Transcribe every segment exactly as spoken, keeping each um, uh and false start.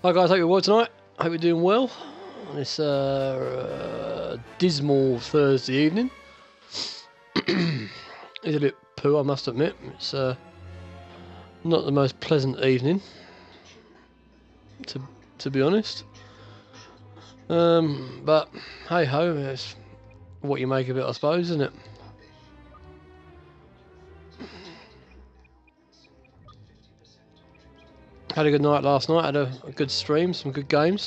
Hi guys, hope you're well tonight. Hope you're doing well on this uh, uh, dismal Thursday evening. It's a bit poo, I must admit. It's uh, not the most pleasant evening, to to be honest. Um, but hey ho, it's what you make of it, I suppose, isn't it? Had a good night last night. Had a, a good stream, some good games.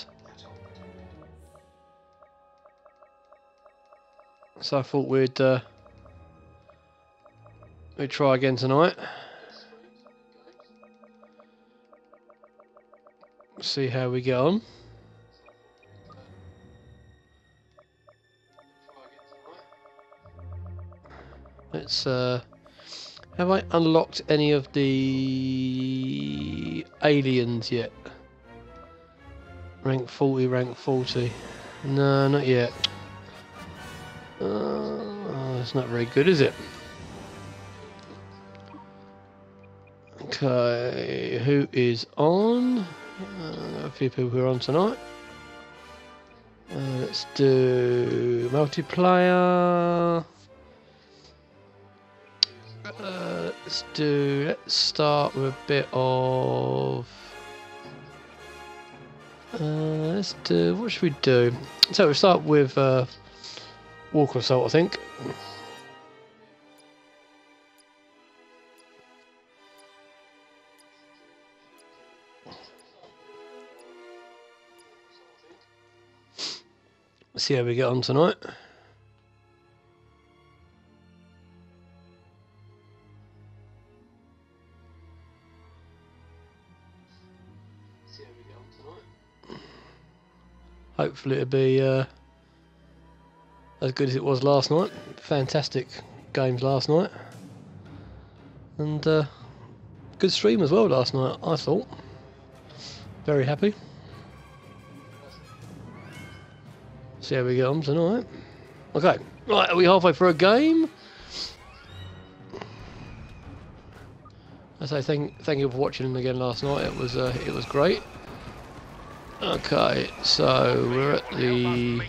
So I thought we'd uh, we'd try again tonight. See how we get on. Let's. Uh, have I unlocked any of the aliens yet? Rank forty, rank forty. No, not yet. Uh, that's not very good, is it? Okay, who is on? Uh, a few people who are on tonight. Uh, let's do multiplayer. Uh, let's do. Let's start with a bit of. Uh, let's do. What should we do? So we'll start with uh, Walker Assault, I think. Let's see how we get on tonight. Hopefully it'll be uh, as good as it was last night. Fantastic games last night. And uh, good stream as well last night, I thought. Very happy. See how we get on tonight. Okay, right, are we halfway through a game? I say thank thank you for watching again last night. It was uh, it was great. Okay, so we're at the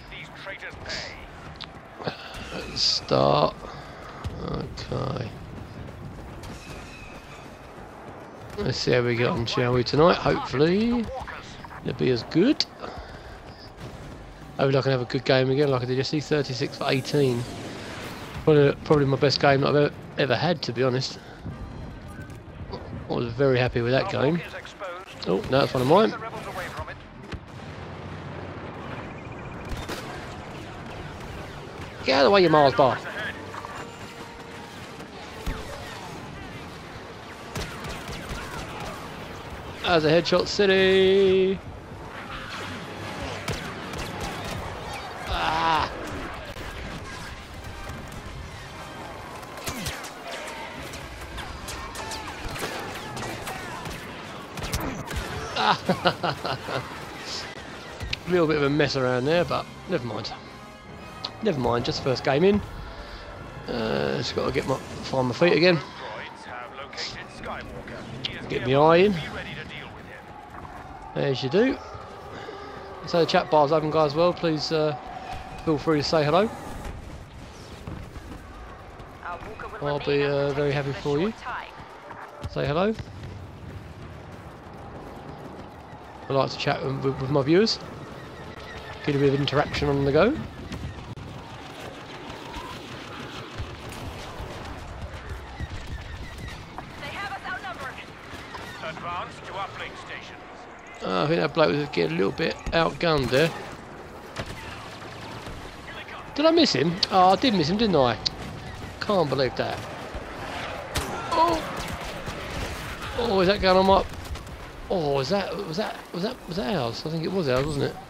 let's start. Okay, let's see how we get on, shall we, tonight? Hopefully it'll be as good. Hopefully I can have a good game again like I did yesterday. thirty-six for eighteen. Probably, probably my best game that I've ever, ever had, to be honest. I was very happy with that game. Oh, no, that's one of mine. Get out of the way, you Mars bar. As a headshot city. Ah. A little bit of a mess around there, but never mind. Never mind, just first game in. Uh, just got to get my find my feet again. Get my eye in. As you do. So the chat bar's open, guys. Well, please uh, feel free to say hello. I'll be uh, very happy for you. Say hello. I like to chat with, with my viewers. Get a bit of interaction on the go. Uh, I think that bloke was getting a little bit outgunned there. Did I miss him? Oh, I did miss him, didn't I? Can't believe that. Oh, oh, is that going on my? Oh, is that was that was that was that ours? I think it was ours, wasn't it?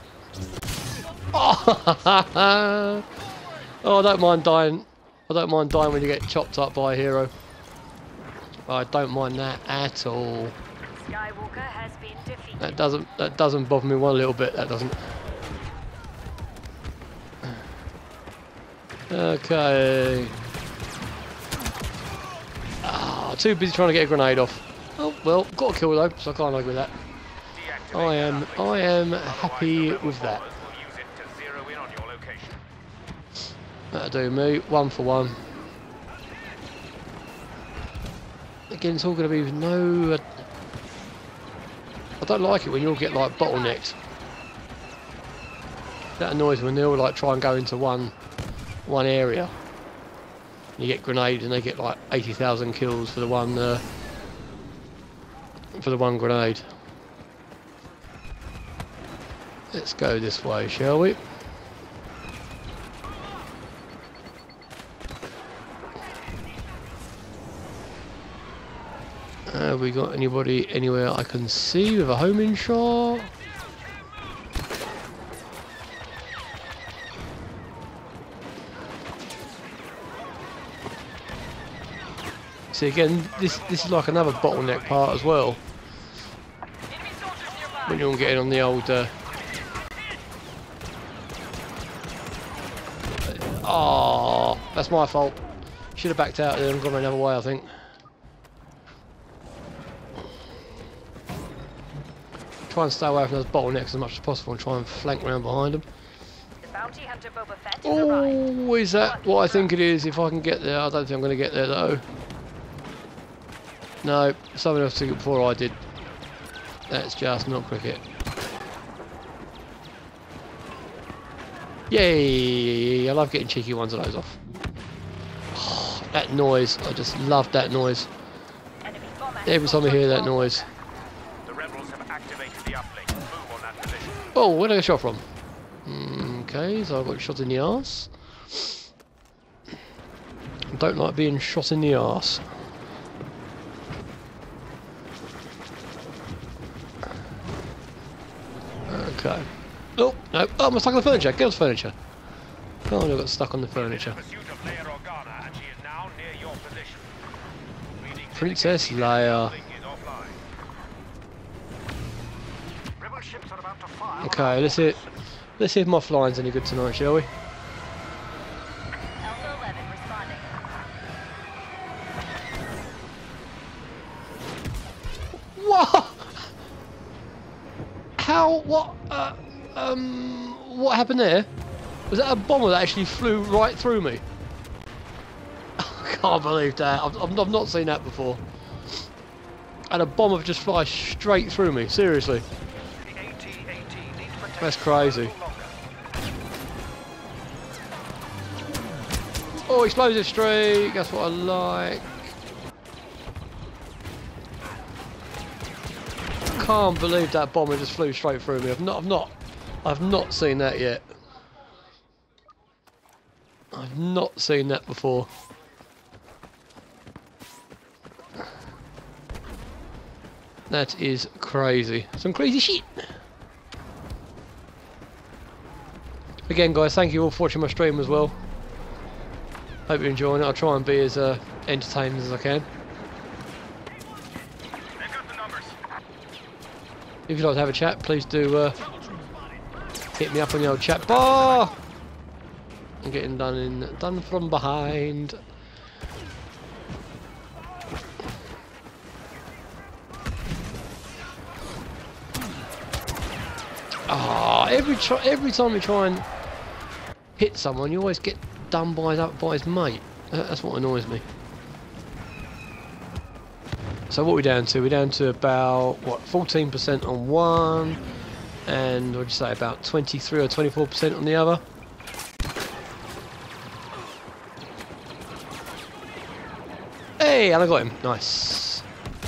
Oh, oh, I don't mind dying. I don't mind dying when you get chopped up by a hero. I don't mind that at all. Skywalker has been defeated. That doesn't that doesn't bother me one little bit. That doesn't. Okay. Ah, too busy trying to get a grenade off. Oh well, got a kill though, so I can't argue with that. I am, I am happy with that. That'll do me, one for one. Again, it's all going to be with no... Uh, I don't like it when you all get like bottlenecked. That annoys me when they all like try and go into one one area. You get grenades and they get like eighty thousand kills for the one uh, for the one grenade. Let's go this way, shall we? Have we got anybody anywhere I can see with a homing shot? See again, this this is like another bottleneck part as well. When you're getting on the old. Uh... Oh, that's my fault. Should have backed out there and gone another way, I think. Try and stay away from those bottlenecks as much as possible and try and flank around behind them. The bounty hunter Boba Fett is Oh, is that what I think it is? If I can get there, I don't think I'm going to get there though. No, someone else took it before I did. That's just not cricket. Yay! I love getting cheeky ones of those off. Oh, that noise, I just love that noise. Every time I hear that noise. The rebels have activated the uplink. Move on that position. Oh, where did I get shot from? Mm, okay, so I got shot in the arse. I don't like being shot in the arse. Okay. Oh, no. Oh, I'm stuck on the furniture. Get off the furniture. Oh, I got stuck on the furniture. Princess Leia. Okay, let's see. Let's see if my flying's any good tonight, shall we? Alpha eleven responding. What? How? What? Uh, um. What happened there? Was that a bomber that actually flew right through me? I can't believe that. I've, I've I've not seen that before. And a bomber just fly straight through me. Seriously. That's crazy. Oh, explosive streak. That's what I like. Can't believe that bomber just flew straight through me. I've not, I've not, I've not seen that yet. I've not seen that before. That is crazy. Some crazy shit. Again, guys, thank you all for watching my stream as well. Hope you're enjoying it. I'll try and be as uh, entertaining as I can. If you'd like to have a chat, please do uh, hit me up on the old chat bar. I'm getting done in done from behind. Ah, oh, every try, every time you try and hit someone, you always get done by that by his mate. That's what annoys me. So what are we down to? We're down to about what fourteen percent on one, and what'd you say, about twenty-three or twenty-four percent on the other. Hey, and I got him. Nice.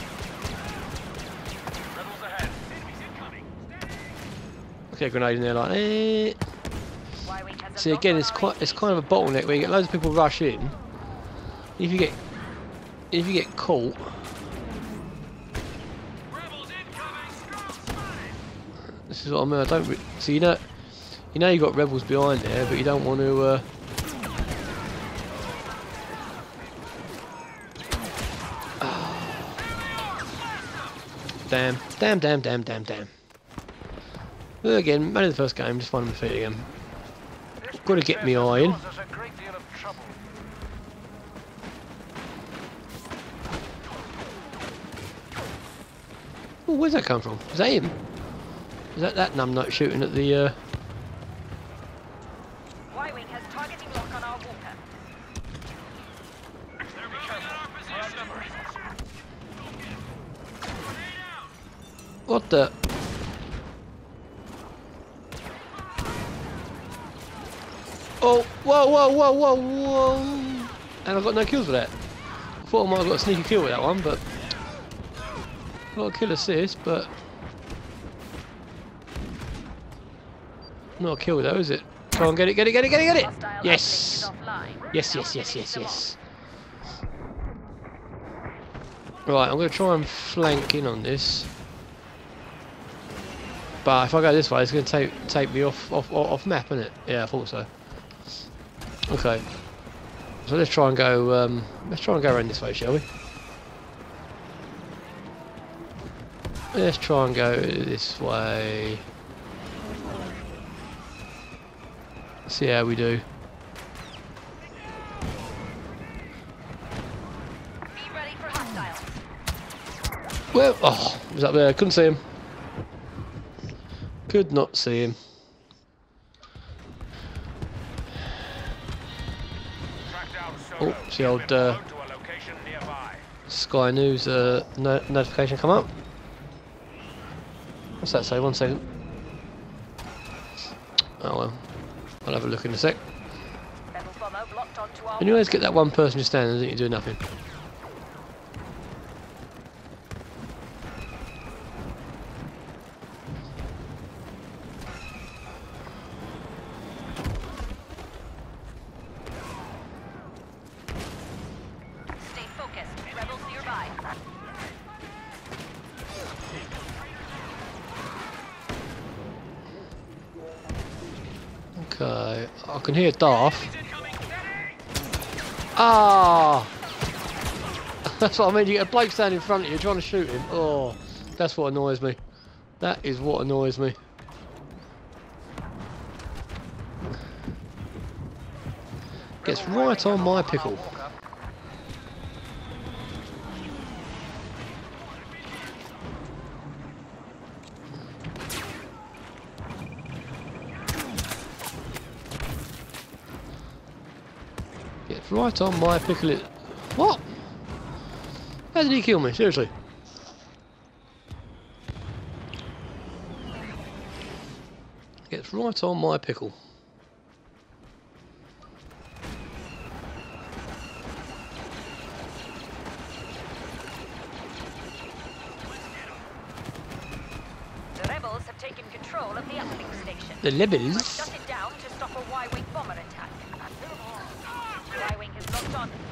Okay, grenade in there like eh. See again, it's quite it's kind of a bottleneck where you get loads of people rush in. If you get if you get caught. This is what I mean. I don't. Re so you know, you know you got rebels behind there, but you don't want to. Uh, damn! Damn! Damn! Damn! Damn! Damn! Well, again, man of the first game, just find my feet again. Got to get me eye in. Oh, where's that come from? Is that him? Is that that numbnut shooting at the? Uh... Y-Wing has targeting lock on our walker. What the? Oh! Whoa! Whoa! Whoa! Whoa! Whoa! And I got no kills with that. I thought I might have got a sneaky kill with that one, but got a kill assist, but not a kill though, is it? Come on, get it, get it, get it, get it, get it! Hostile Yes! uplink is offline. Yes, Now yes, yes, finish yes, them yes. Right, I'm going to try and flank in on this. But if I go this way, it's going to take take me off off off map, isn't it? Yeah, I thought so. Okay. So let's try and go. Um, let's try and go around this way, shall we? Let's try and go this way. See how we do. Be ready for hostiles. Well, oh, he was up there. Couldn't see him. Could not see him. Oh, see old uh, Sky News uh, no notification come up. What's that say? One second. Oh well, I'll have a look in a sec. Rebel bomber blocked onto our And you always get that one person just standing, don't you, doing nothing. Stay focused. Rebels nearby. Okay, I can hear Darth. Ah! That's what I mean, you get a bloke standing in front of you trying to shoot him. Oh, that's what annoys me. That is what annoys me. Gets right on my pickle. Gets right on my pickle. It. What? How did he kill me? Seriously. Gets right on my pickle. The rebels have taken control of the uplink station. The Must Lebels. shut it down to stop a Y-Wing bomber attack. Y-Wing is locked on.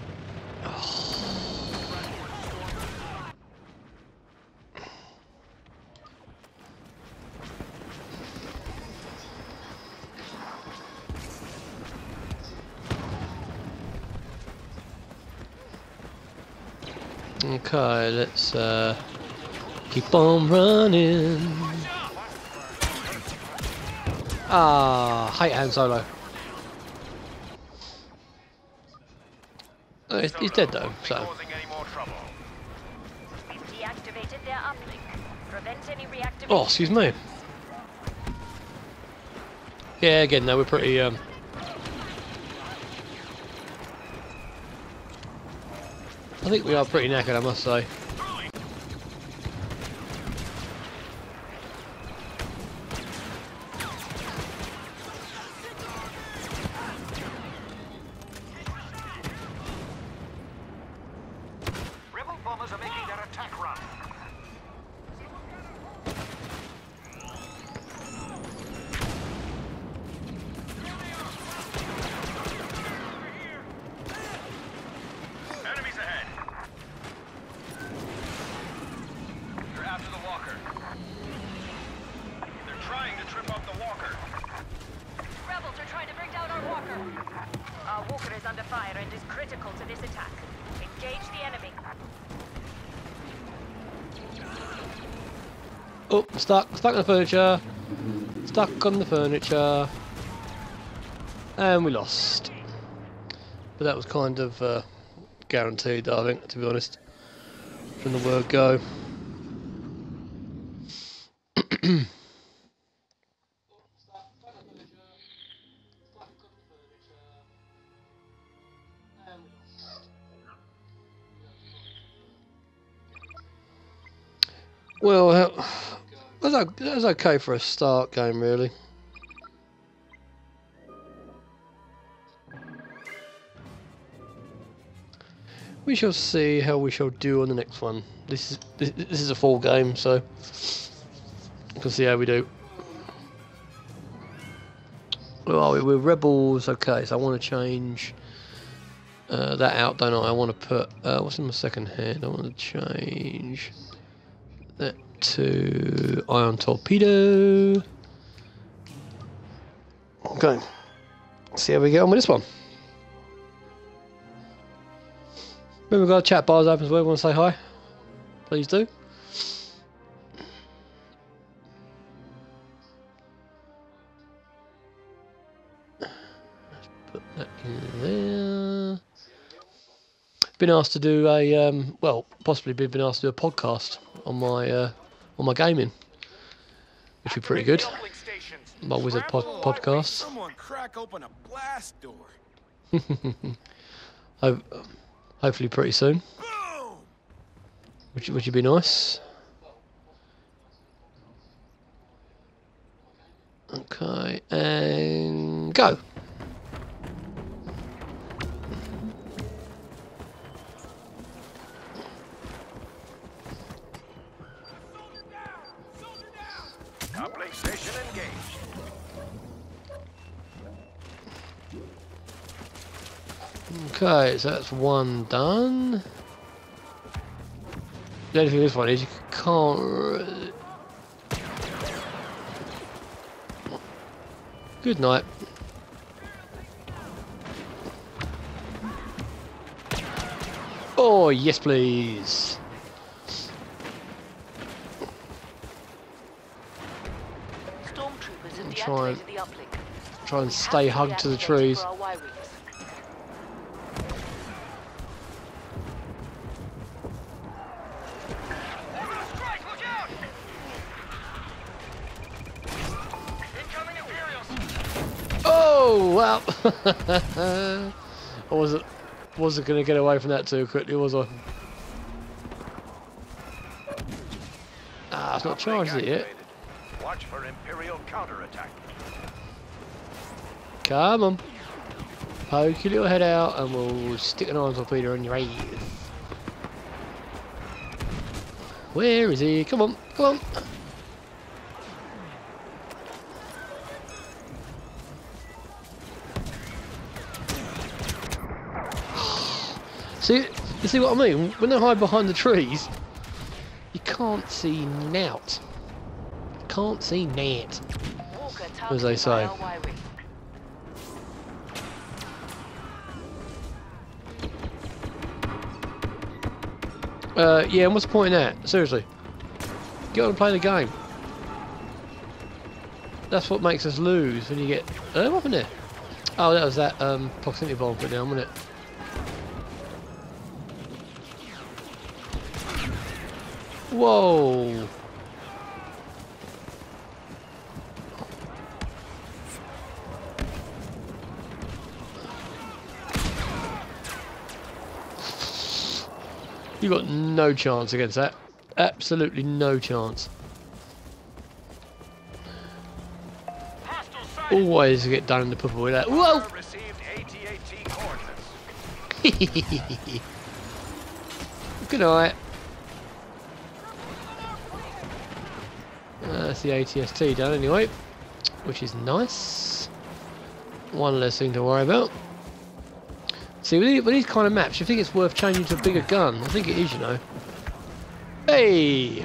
Okay, let's uh, keep on running. Ah, hate Han Solo. Oh, he's, he's dead though, so. We've deactivated their uplink. Prevent any reactivation. Oh, excuse me. Yeah, again, though, we're pretty. Um, I think we are pretty knackered, I must say. Rebel bombers are making their attack run. Enemies ahead. They're after the walker. They're trying to trip up the walker. Rebels are trying to bring down our walker. Our walker is under fire and is critical to this attack. Engage the enemy. Oh, stuck, stuck on the furniture. Stuck on the furniture. And we lost. But that was kind of uh, guaranteed, I think, to be honest, from the word go. Well, uh, that's o- that's okay for a start game, really. We shall see how we shall do on the next one. This is this, this is a full game, so we can see how we do. Well, we? We're rebels. Okay, so I want to change uh, that out, don't I? I want to put uh, what's in my second hand. I want to change that to ion torpedo. Okay, see how we get on with this one. Remember, we've got chat bars open as well. Want to say hi? Please do. Put that in there. Been asked to do a um, well, possibly been asked to do a podcast on my uh, on my gaming, which would be pretty good. My Wizard pod podcast. Someone crack open a blast door. Ho hopefully pretty soon. Boom! Which which would be nice. Okay, and go. Uplink station engaged. Okay, so that's one done. The only thing with this one is you can't. Really... Good night. Oh yes, please. Stormtroopers have Try and- deactivated the uplink. Try and stay hugged to the trees. For our Y rings. Strike, look out! Incoming Imperials! Oh well. I wasn't wasn't gonna get away from that too quickly, was I? Ah, it's not charged it yet. Activated. Watch for Imperial counterattack. Come on. Poke your little head out and we'll stick an ion torpedo in your eyes. Where is he? Come on, come on. See, you see what I mean? When they hide behind the trees, you can't see nout. Can't see nat. Walker As they targeted say. by our Y ring. Uh, yeah, and what's the point in that? Seriously. Get on and play the game. That's what makes us lose when you get... Uh, what happened there? Oh, that was that um, proximity bomb put down, wasn't it? Whoa! You got no chance against that. Absolutely no chance. Hostile sight! Always get done in the purple with that. Whoa! Received A T A T coordinates. Good night. Uh, that's the A T S T done anyway, which is nice. One less thing to worry about. See, with these, with these kind of maps, you think it's worth changing to a bigger gun. I think it is, you know. Hey!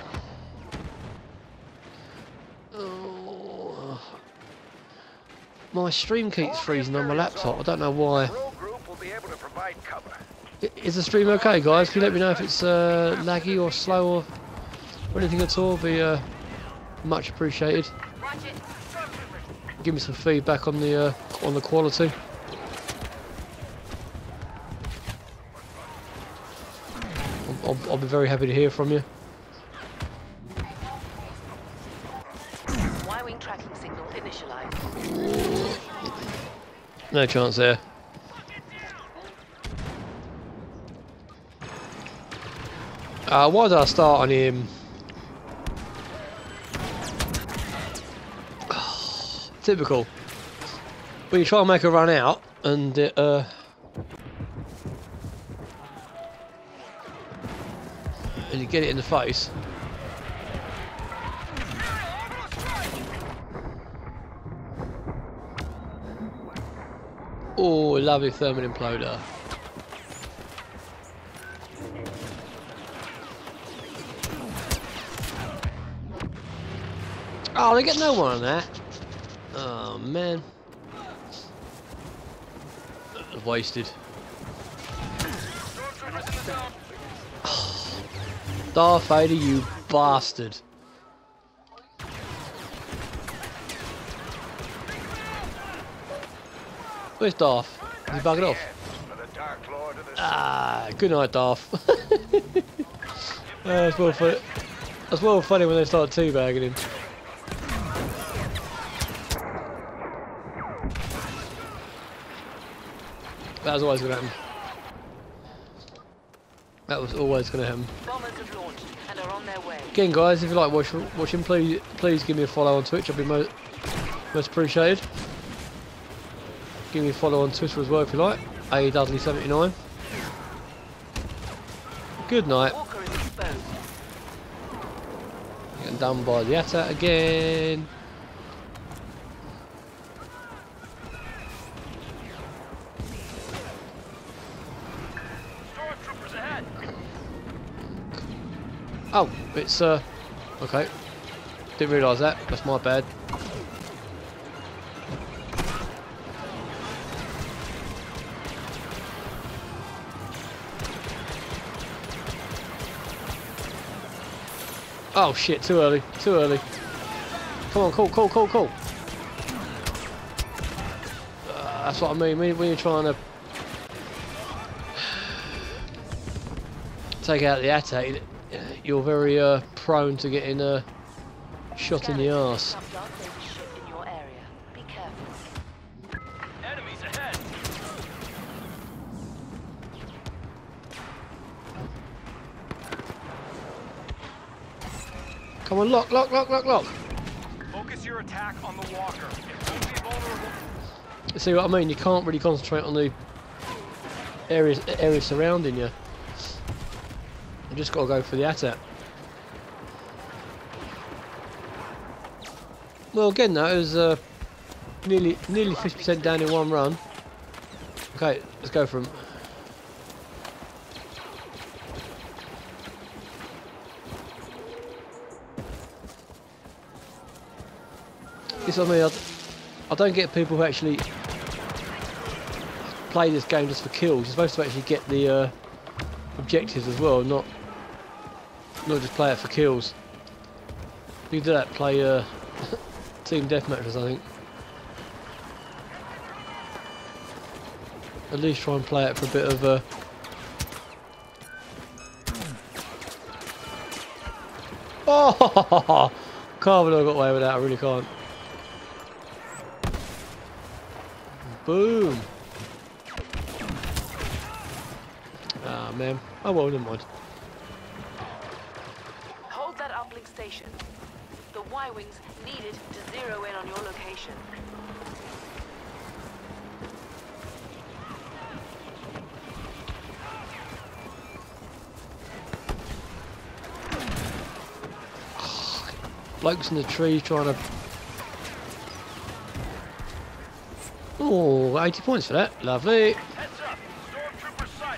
Oh. My stream keeps freezing on my laptop. I don't know why. Rogue group will be able to provide cover. I- Is the stream okay, guys? Can you let me know if it's uh, laggy or slow or, or anything at all? Be uh, much appreciated. Watch it. Stormtroopers. Give me some feedback on the uh, on the quality. I'll, I'll, I'll be very happy to hear from you. Y-wing tracking signal initialized. No chance there. Uh, why did I start on him? Typical. When you try and make a run out, and it, uh... and you get it in the face. Oh, lovely thermal imploder. Oh, they get no one on that. Oh man, wasted. Darth Vader, you bastard! Where's Darth? Is he bugging off? Ah, good night, Darth. Oh, that's well funny. That's well funny when they start teabagging him. That was always going to happen. That was always going to happen. Bombers have launched and are on their way. Again, guys, if you like watch, watching, please please give me a follow on Twitch. I'll be most most appreciated. Give me a follow on Twitter as well if you like. A Dudley seventy-nine. Good night. Walker is exposed. Getting done by the A T A T again. Stormtroopers ahead. Oh, it's uh, okay. Didn't realise that. That's my bad. Oh shit, too early, too early. Come on, cool, cool, cool, cool. Uh, that's what I mean, when, when you're trying to take out the A T A T, you're very uh, prone to getting uh, shot in the arse. Some Darth Vader ship in your area. Be careful. Enemies ahead. Come on, lock, lock, lock, lock, lock. Focus your attack on the walker. It won't be vulnerable. See what I mean? You can't really concentrate on the areas areas surrounding you. You just got to go for the A T A T. Well, again, though, it was uh, nearly nearly fifty percent down in one run. Okay, let's go for him. This I mean, I, I don't get people who actually play this game just for kills. You're supposed to actually get the uh, objectives as well, not not just play it for kills. If you do that, play uh, team deathmatches, I think. At least try and play it for a bit of uh, oh, can't believe I got away with that. I really can't. Boom! Ah man. Oh well, never mind. Hold that uplink station. The Y-Wings needed to zero in on your location. Blokes in the tree trying to... Oh, eighty points for that. Lovely. Heads up. Stormtroopers sighted.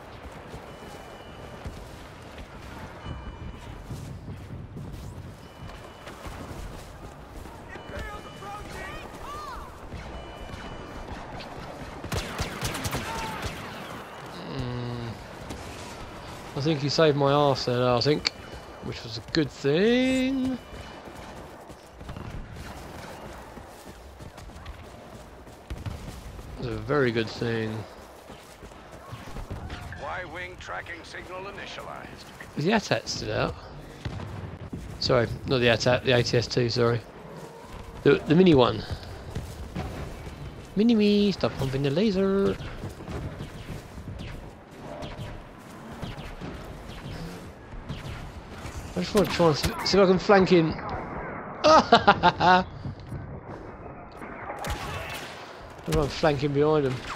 Mm. I think he saved my arse there, I think. Which was a good thing. It was a very good thing. Y-wing tracking signal initialized. Is the A T A T still out? Sorry, not the A T A T, the A T S two, sorry. The, the mini one. Mini-me, stop pumping the laser. I just want to try and see, see if I can flank in. Everyone flanking behind them.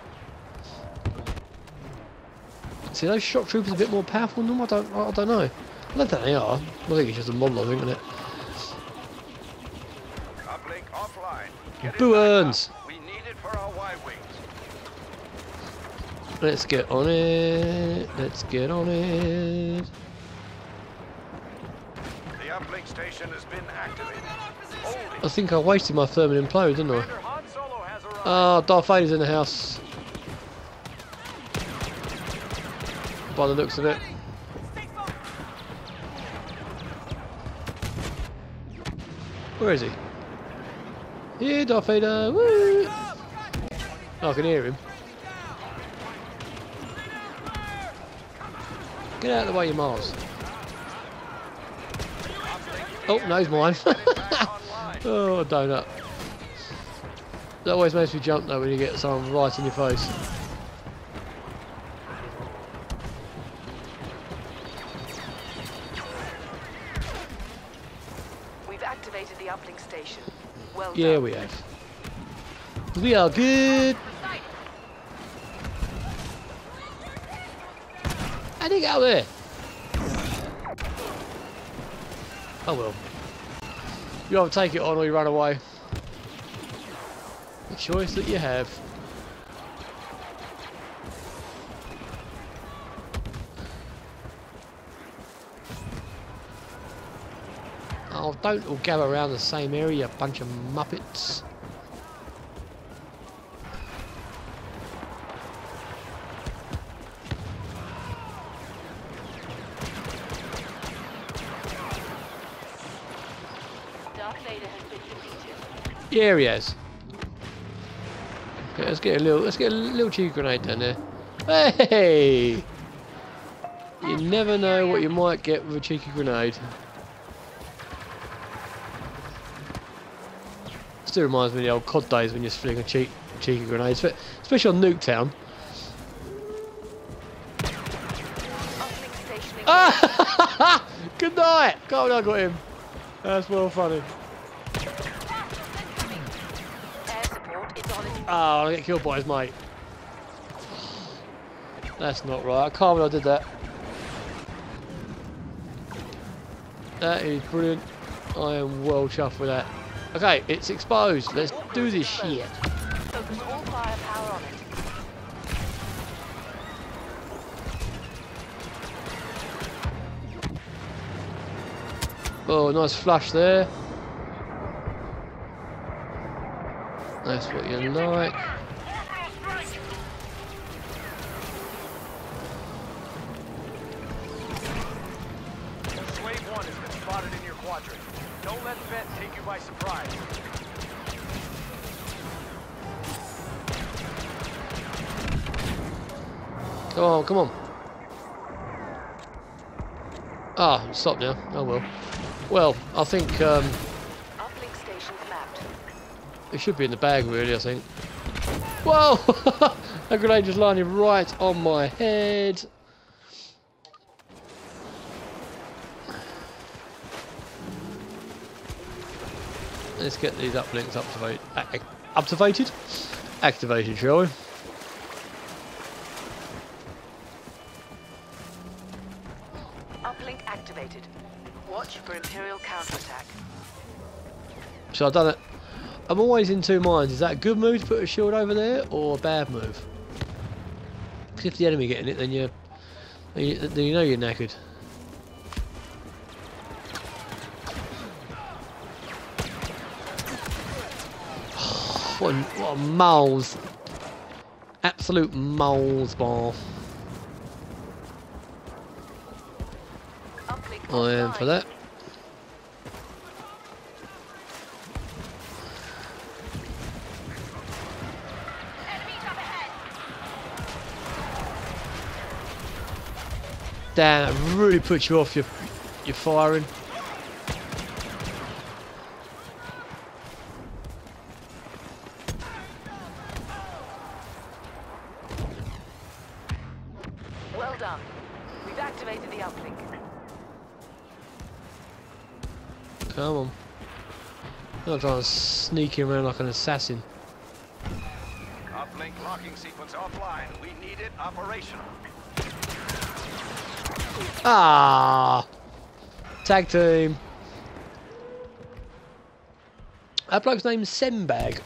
See, those shock troopers a bit more powerful than them? I don't, I don't know. I don't think they are. I think it's just a mod logic, isn't it? Uplink offline. Get it Boo back earns. up. We need it for our Y wings. Let's get on it. Let's get on it. The uplink station has been activated. Hold it. I think I wasted my thermal implode, didn't I? Commander Han Solo has arrived. Ah, Darth Vader's in the house. By the looks of it. Where is he? Here, Darth Vader. Woo! Oh, I can hear him. Get out of the way, you Mars. Oh, no, he's mine. Oh, a donut. That always makes me jump though when you get someone right in your face. We've activated the uplink station. Well Yeah, done. we have. We are good. How'd he get out there? Oh well. You either take it on or you run away. The choice that you have. Oh, don't all gather around the same area, you bunch of muppets. Darth Vader has been defeated. Yeah, he has. Okay, let's get a little, let's get a little cheeky grenade down there. Hey! You never know what you might get with a cheeky grenade. Still reminds me of the old C O D days when you're flinging cheek, cheeky grenades, but especially on Nuketown. Uplink station engaged. Ah! Good night! God, I got him. That's well funny. Air support is on its Oh, I get killed by his mate. That's not right. I can't believe I did that. That is brilliant. I am well chuffed with that. Okay, it's exposed. Let's do this shit. Focus all firepower on it. Oh, nice flush there. That's what you like. Slave one has been spotted in your quadrant. Don't let Fett take you by surprise. Come on, come on. Ah, stop now. Oh well. Well, I think um, Uplink stations mapped. it should be in the bag, really, I think. Whoa! That grenade just landed right on my head. Let's get these uplinks activated. Activated? Activated, shall we? Uplink activated. Watch for Imperial counterattack. So I've done it. I'm always in two minds. Is that a good move to put a shield over there, or a bad move? Because if the enemy getting it, then you, then you, then you know you're knackered. What a, what a moles. Absolute moles bar. Uplink I am for that. Damn, that really puts you off your your firing. Well done. We've activated the uplink. Come on. I'm not trying to sneak him around like an assassin. Uplink locking sequence offline. We need it operational. Ah, tag team. That bloke's name's Sembag.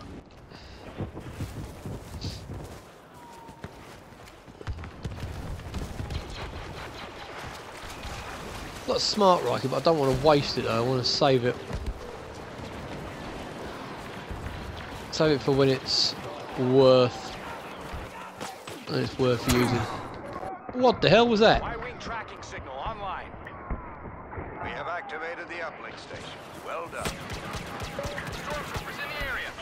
Got a smart rocket, but I don't want to waste it though. I want to save it. Save it for when it's worth. When it's worth using. What the hell was that? Y-wing tracking signal online. We have activated the uplink station. Well done. Stormtroopers in the area.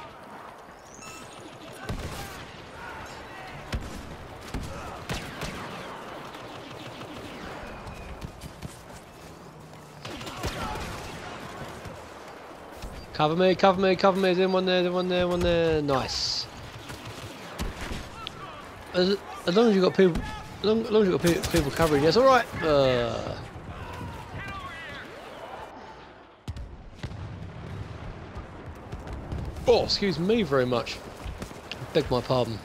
Cover me, cover me, cover me. There's one there, there's one there, one there. Nice. As, as long as you've got people, as long, as long as you've got pe people covering, yes, all right. Uh, oh, excuse me very much. Beg my pardon.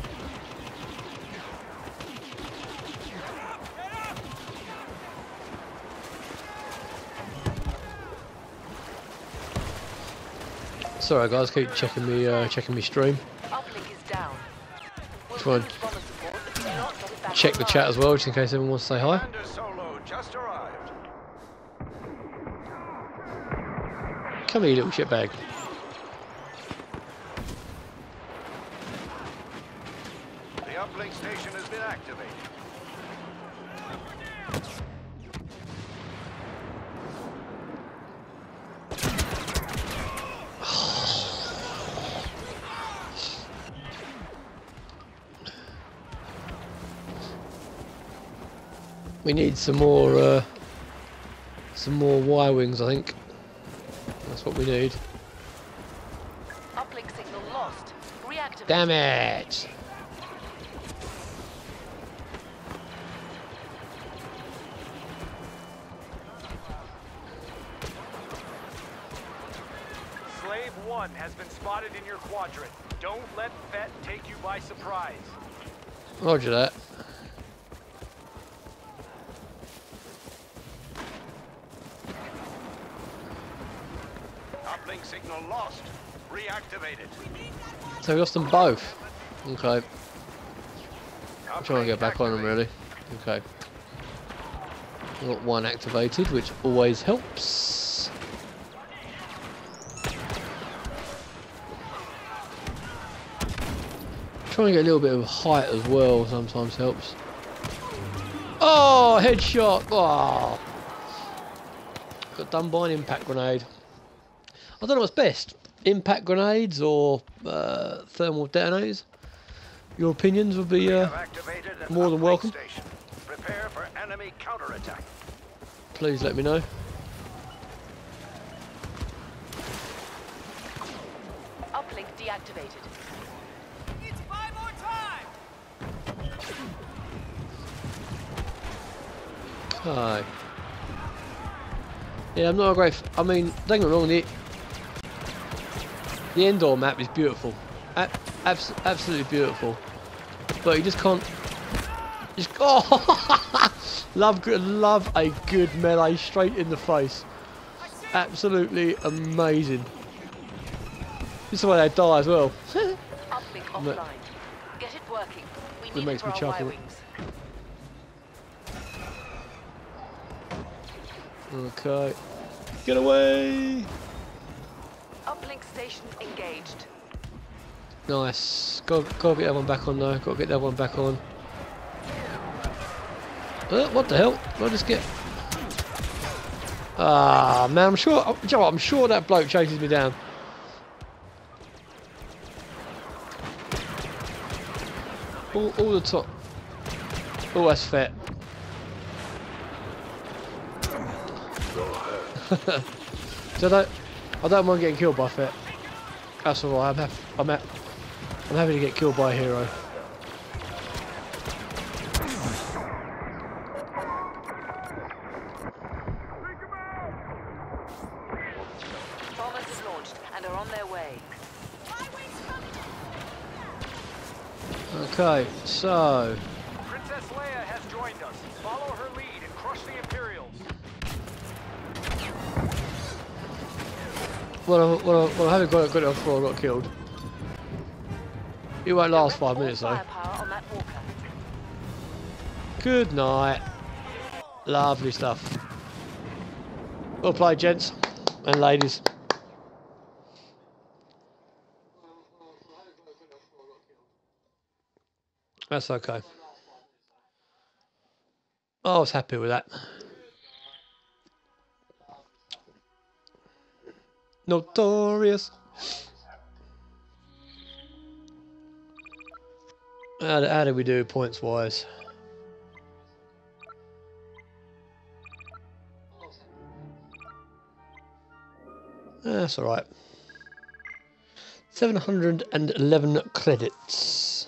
Sorry guys, keep checking me, uh, checking me stream. Uplink is down. We'll Try and use bomber support, but do not get it back check the online. chat as well, just in case everyone wants to say hi. Commander Solo just arrived. Come here, you little shitbag. The uplink station has been activated. We need some more, uh, some more Y-wings, I think. That's what we need. Uplink signal lost. Reactivate. Damn it! Slave one has been spotted in your quadrant. Don't let Fett take you by surprise. Roger that. Uplink signal lost. Reactivated. So we lost them both. Okay. I'm trying to Uplink get back on them activated. really. Okay. We've got one activated, which always helps. Trying to get a little bit of height as well sometimes helps. Oh, headshot! Oh. Got done by an impact grenade. I don't know what's best, impact grenades or uh, thermal detonators. Your opinions would be uh, Have activated an more than uplink welcome. station. Prepare for enemy counterattack. Please let me know. Uplink deactivated. It's five more time! Hi. Yeah, I'm not a great. F I mean, don't get me wrong. The the Endor map is beautiful, a abs absolutely beautiful, but you just can't. Just oh, love good, love a good melee straight in the face. Absolutely amazing. This is the way they die as well. Uplink offline. Get it working. We need it makes for me our chuckle. Y-wings. Okay, get away! Uplink station engaged. Nice. Got got to get that one back on though. Got to get that one back on. Uh, what the hell? Did I just get? Ah man, I'm sure. Oh, you know what? I'm sure that bloke chases me down. All, all the top. Oh, that's Fett. So I don't, I don't mind getting killed by Fett. That's alright. I'm happy. I'm, ha I'm happy to get killed by a hero. Bombers have launched and are on their way. Okay, so Princess Leia has joined us. Follow her lead and crush the Imperials. well, I, well, I, well, I haven't got it, got it before I got killed. It won't last five minutes though. Firepower on that walker. Good night. Lovely stuff. Well played, gents and ladies. That's okay. I was happy with that. Notorious. How did, how did we do points wise? That's alright. seven hundred eleven credits.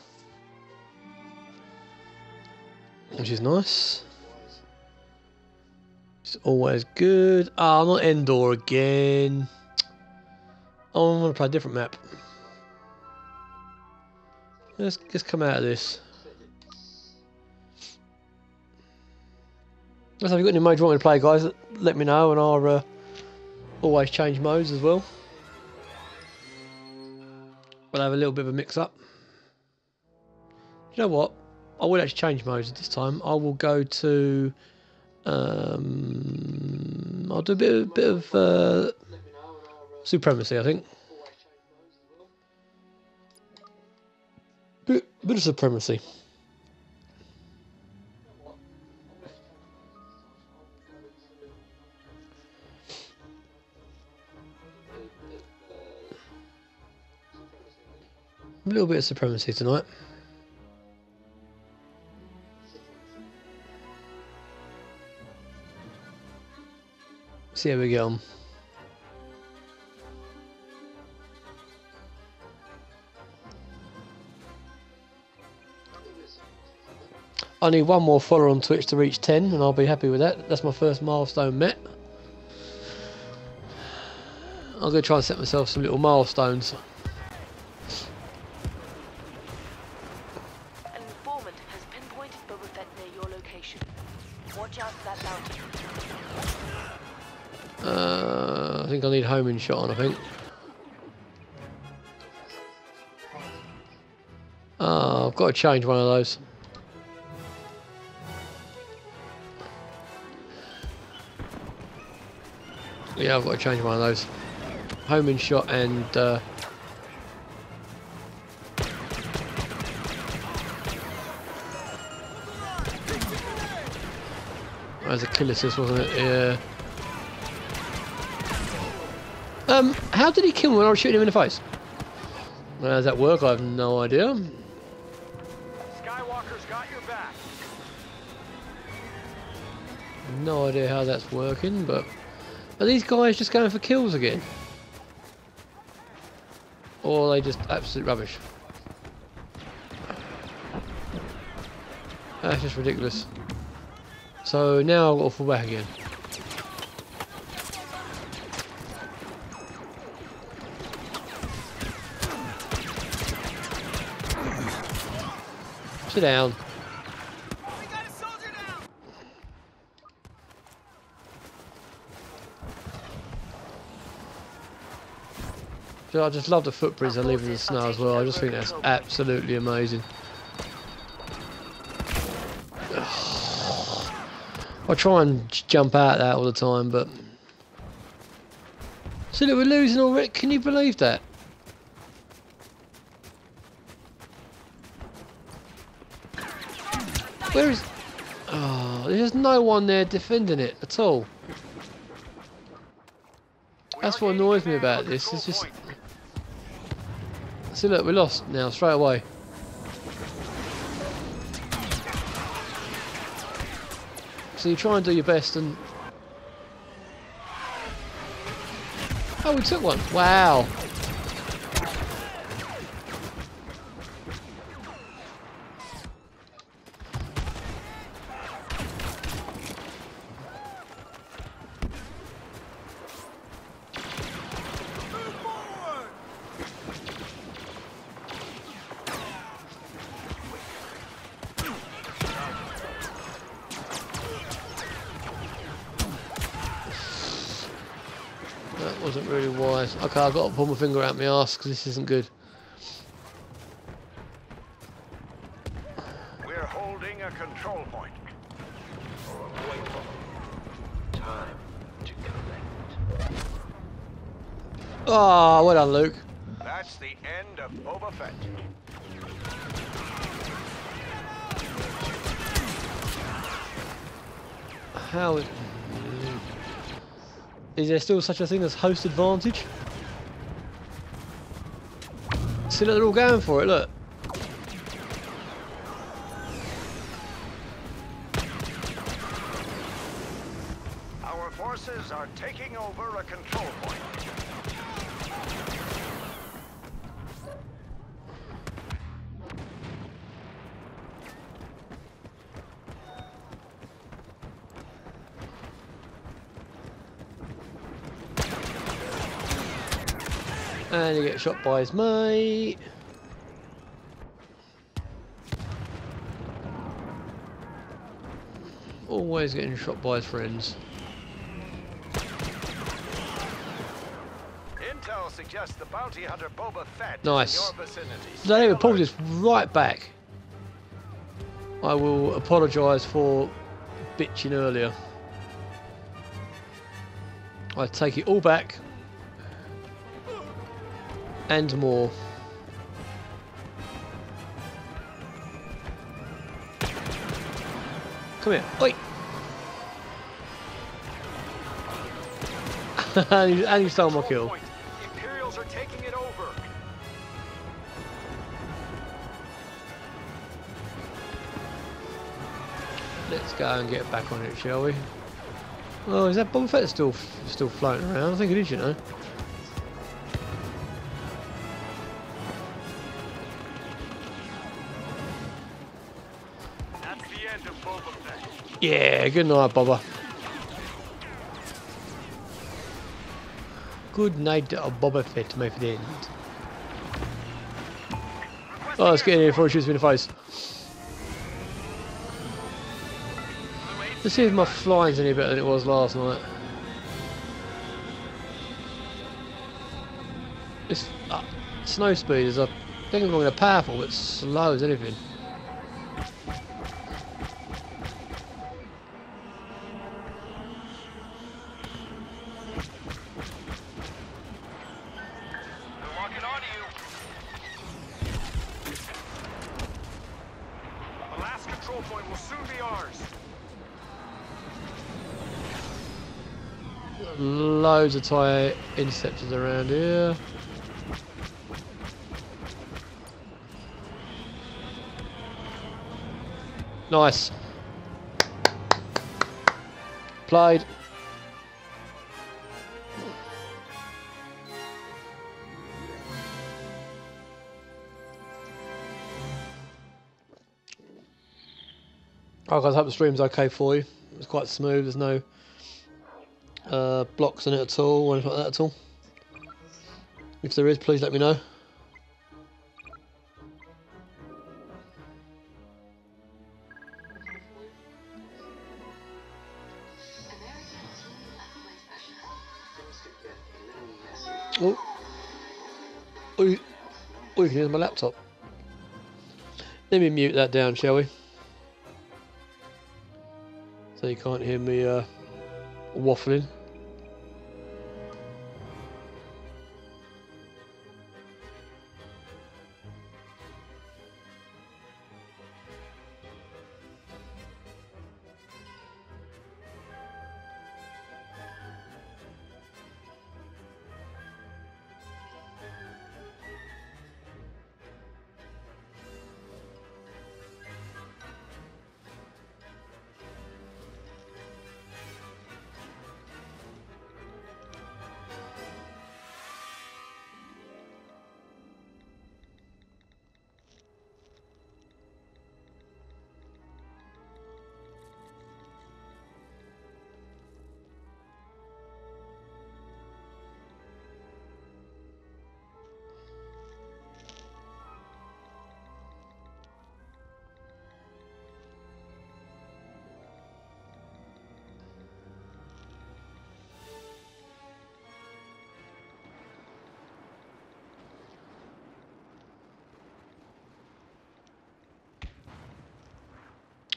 Which is nice. It's always good. Ah, oh, not Endor again. Oh, I want to play a different map. Let's just come out of this. So if you've got any modes you want me to play, guys, let me know, and I'll uh, always change modes as well. We'll have a little bit of a mix up. You know what? I will actually change modes this time. I will go to. Um, I'll do a bit, a bit of uh, supremacy, I think. Bit, bit of supremacy. A little bit of supremacy tonight. See how we get on. I need one more follower on Twitch to reach ten, and I'll be happy with that. That's my first milestone met. I'm going to try and set myself some little milestones. An informant has pinpointed Boba Fett near your location. Watch out for that bounty. Uh, I think I need homing shot on, I think. Oh, I've got to change one of those. Yeah, I've got to change one of those. Homing shot and uh, that was a kill assist, wasn't it? Yeah. Um, how did he kill me when I was shooting him in the face? How does that work? I have no idea. Skywalker's got your back. No idea how that's working, but are these guys just going for kills again? Or are they just absolute rubbish? That's just ridiculous. So now I've got to fall back again. Sit down. We got a soldier down. So I just love the footprints I leave in the snow as well. I just think that's absolutely amazing. I try and j- jump out of that all the time, but see that we're losing already. Can you believe that? Where is? Oh, there's no one there defending it at all. That's what annoys me about this. It's just. See, look, we're lost now straight away. So you try and do your best and. Oh, we took one. Wow. That wasn't really wise. Okay, I've got to pull my finger out my arse because this isn't good. We're holding a control point. Time to collect. Ah, well done, Luke. That's the end of Boba Fett. How is, is there still such a thing as host advantage? See, look, they're all going for it, look. Our forces are taking over a control point. And you get shot by his mate. Always getting shot by his friends. Intel suggests the bounty hunter Boba Fett Nice. is in your vicinity. So anyway, Stay pull alert. this right back. I will apologise for bitching earlier. I take it all back. And more. Come here. Oi! and, you, and you stole my kill. Point. The Imperials are taking it over. Let's go and get back on it, shall we? Oh, is that Boba Fett still still floating around? I think it is, you know. That's the end of Boba Fett. Yeah, good night, Boba. Good night, uh, Boba Fett, my friend. Oh, let's get in here before he shoots me in the face. Let's see if my flying's any better than it was last night. This uh, snow speed is, I think I'm going to powerful, but slow as anything. They're locking onto you. The last control point will soon be ours. Loads of TIE interceptors around here. Nice. Played. Oh guys, I hope the stream's okay for you. It's quite smooth, there's no uh, blocks in it at all or anything like that at all. If there is, please let me know. Oh, oh, you, oh, you can hear my laptop. Let me mute that down, shall we? So you can't hear me uh, waffling.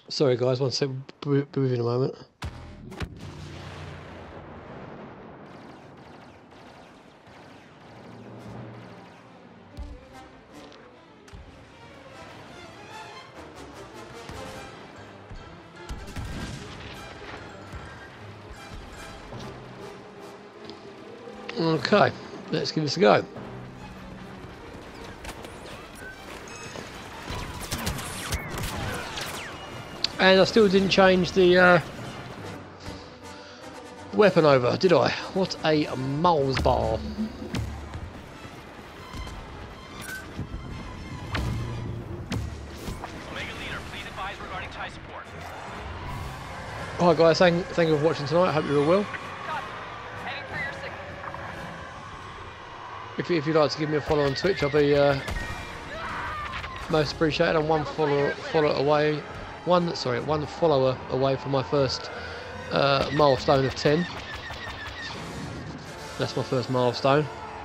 Sorry guys, one sec, be be with you in a moment. Okay, let's give this a go. And I still didn't change the uh, weapon over, did I? What a moles bar. Omega Leader, please advise regarding tie support. Alright guys, thank, thank you for watching tonight. I hope you're all well. Copy. Heading for your signal. If, if you'd like to give me a follow on Twitch, I'll be uh, most appreciated. I'm one follower, follower away. One, sorry, one follower away from my first uh, milestone of ten. That's my first milestone,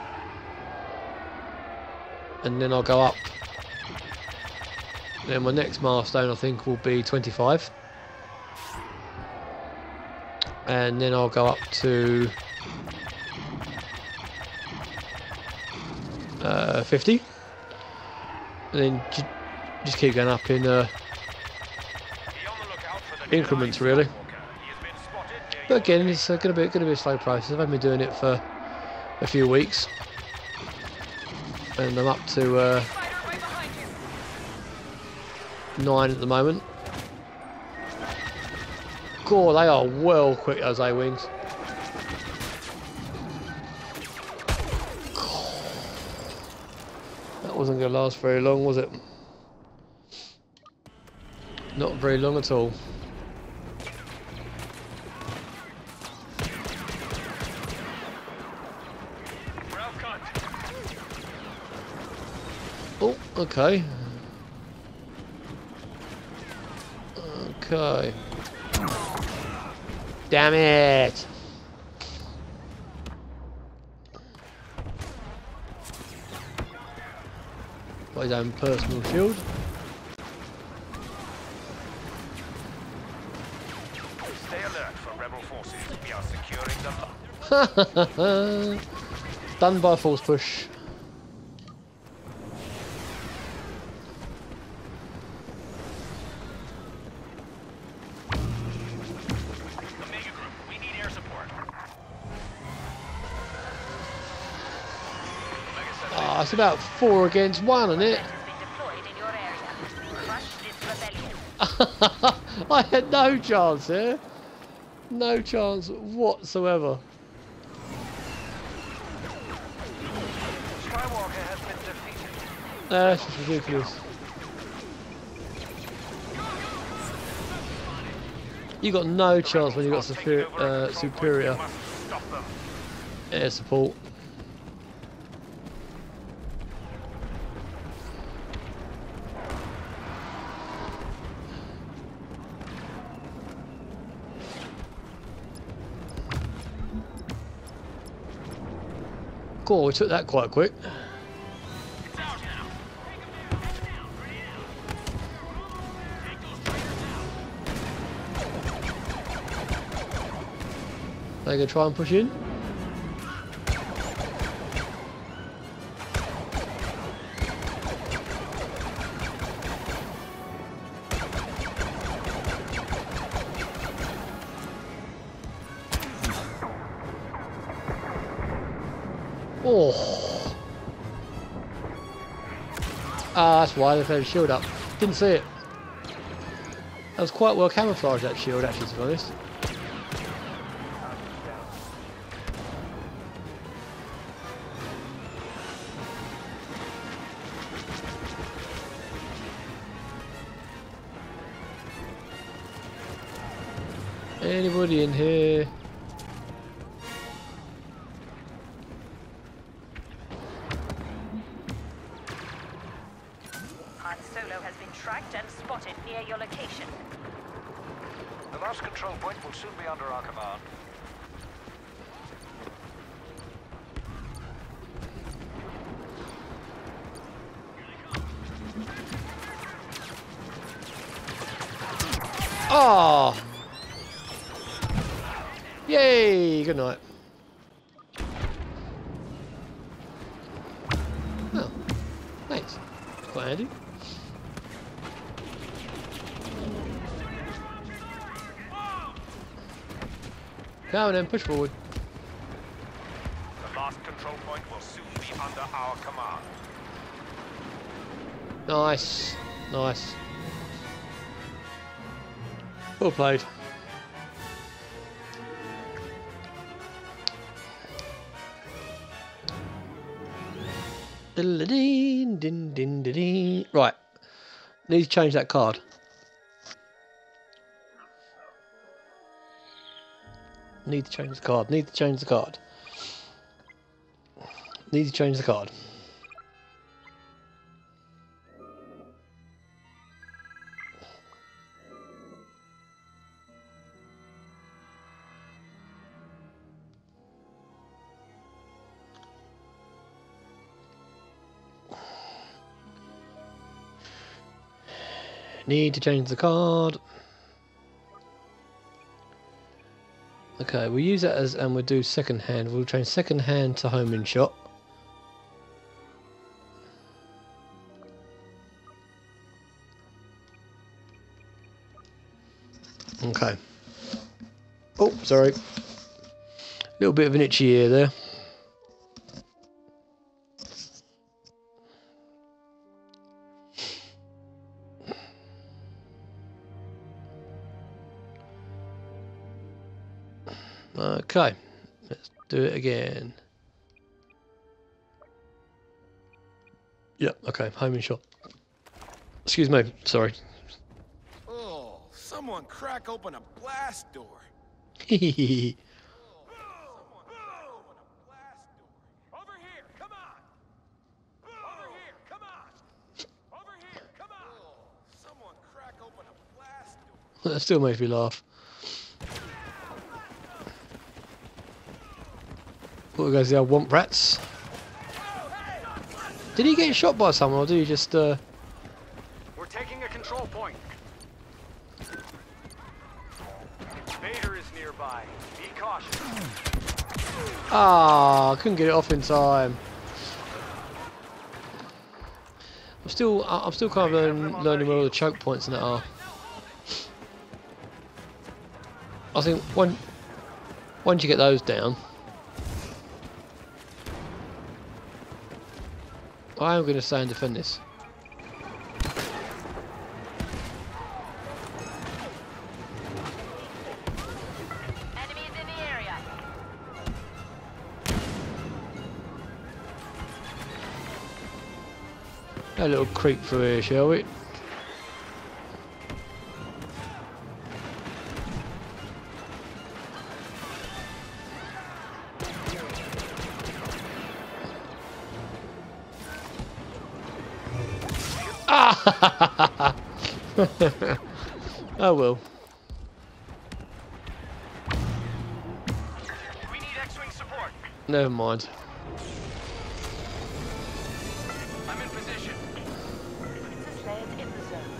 and then I'll go up. Then my next milestone, I think, will be twenty-five, and then I'll go up to uh, fifty, and then ju just keep going up in. Uh, increments really, but again it's uh, going to be going to be a slow process. I've only been doing it for a few weeks, and I'm up to uh, Fighter right behind you. nine at the moment. God, they are well quick, those A-wings. That wasn't going to last very long, was it? Not very long at all. Oh, okay. Okay. Damn it! Got his own personal shield. Stay alert for rebel forces. We are securing them. Done by force push. Omega Group, we need air support. Ah, it's about four against one, isn't it? Has been deployed in your area. Crush this rebellion. I had no chance here. No chance whatsoever. Skywalker has been defeated. That's just ridiculous. You got no chance when you got superior, uh, superior Stop them. air support. Cool, we took that quite quick. They gonna try and push in? Oh. Ah, that's why they've had a shield up. Didn't see it. That was quite well camouflaged, that shield, actually, to be honest. Anybody in here? Han Solo has been tracked and spotted near your location. The last control point will soon be under our command. Oh! Yay! Good night. Oh, thanks. Quite handy. Come on then, push forward. The last control point will soon be under our command. Nice, nice. Well played. Din, din, din, din. Right, need to change that card. Need to change the card. Need to change the card. Need to change the card. Need to change the card. Okay, we'll use that as, and we'll do second hand. We'll change second hand to homing shot. Okay. Oh, sorry. A little bit of an itchy ear there. Okay, let's do it again. Yep, okay, homing shot. Excuse me, sorry. Oh, someone crack open a blast door. Hehehe. Over here, come on. Over here, come on. Over here, come on. Someone crack open a blast door. That still makes me laugh. What goes the old womp rats? Did he get shot by someone, or did he just uh We're taking a control point. Vader is nearby. Be cautious. Ah, I couldn't get it off in time. I'm still I'm still kind of learning, learning where all the choke points and that are. I think when once you get those down, I am going to stay and defend this. Enemies in the area. A little creep through here, shall we? Ah! Oh well. We need X-wing support. Never mind. I'm in position. Princess Leia's in the zone.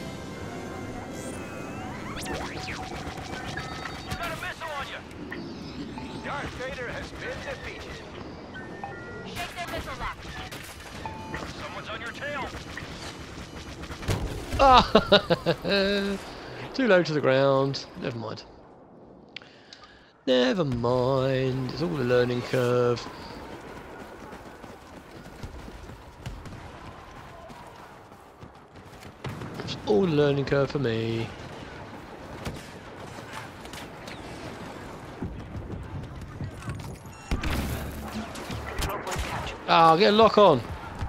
You got a missile on you. Darth Vader has been defeated. Shake their missile lock. Someone's on your tail. Ah! Too low to the ground. Never mind. Never mind. It's all a learning curve. It's all a learning curve for me. Control point captured. Ah, get a lock on.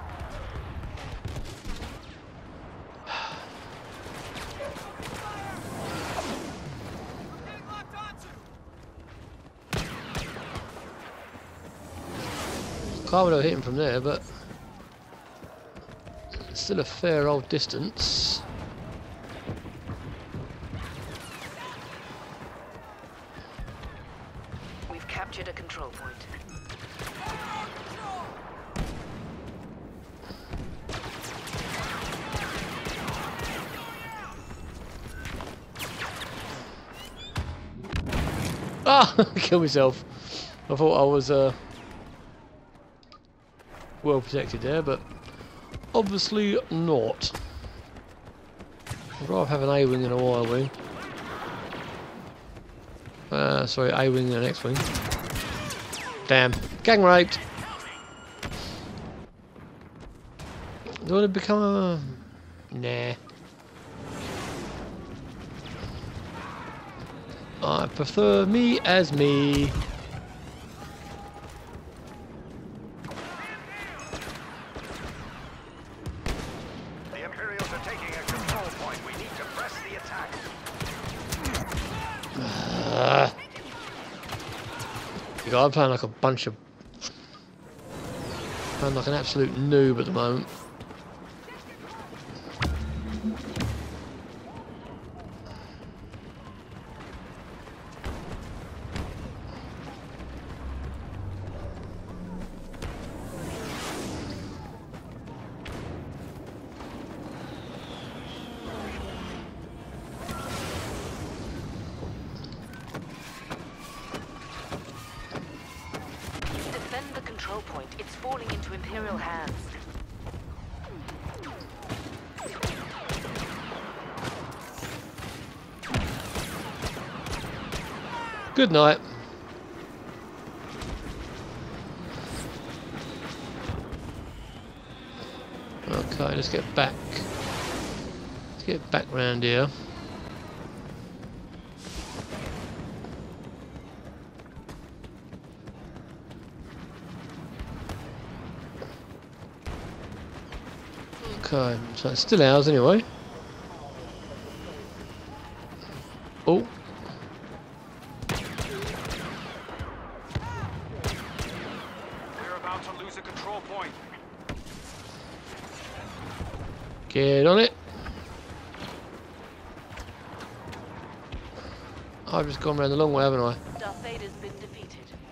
Getting locked onto. Can't really hit him from there, but it's still a fair old distance. We've captured a control point. Ah! Kill myself. I thought I was uh, well protected there, but obviously not. I'd rather have an A-wing than a Y-wing. Uh, sorry, A-wing and an X-wing. Damn. Gang raped! Do I want to become a... Nah. I prefer me as me. The Imperials are taking a control point. We need to press the attack. Uh, God, I'm playing like a bunch of... playing like an absolute noob at the moment. Defend the control point. It's falling into Imperial hands. Good night. Okay, let's get back. Let's get back round here. Okay, so it's still ours anyway. Oh. We're about to lose a control point. Get on it. I've just gone round the long way, haven't I? Darth Vader's been defeated.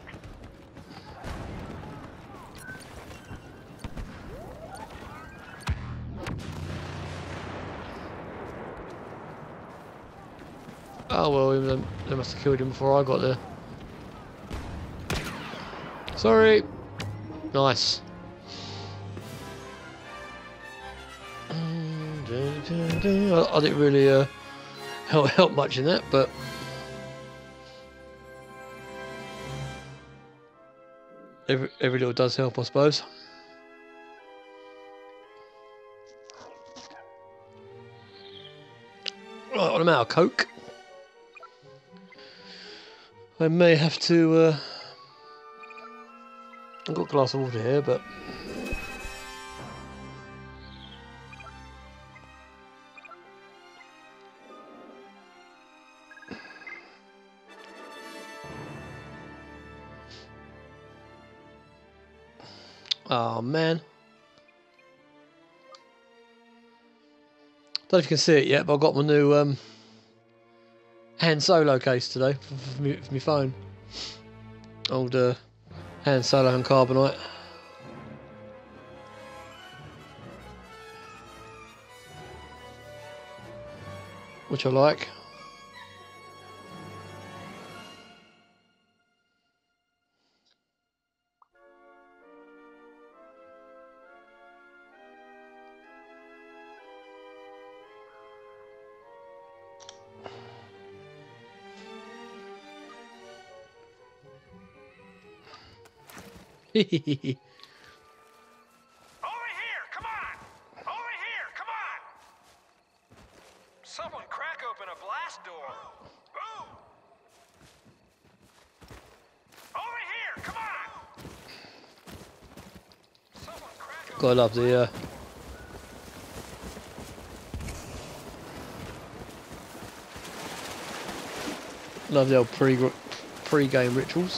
Oh well, they, they must have killed him before I got there. Sorry. Nice. I, I didn't really uh, help, help much in that, but every, every little does help, I suppose. Right, well, I'm out of Coke. I may have to. Uh, I've got a glass of water here, but. Oh man. Don't know if you can see it yet, but I've got my new um, Han Solo case today for, for, me, for my phone. Old uh, Han Solo and Carbonite. Which I like. Over here! Come on! Over here! Come on! Someone crack open a blast door. Boom! Over here! Come on! Someone crack open. Gotta love the uh, love the old pre pre-game rituals.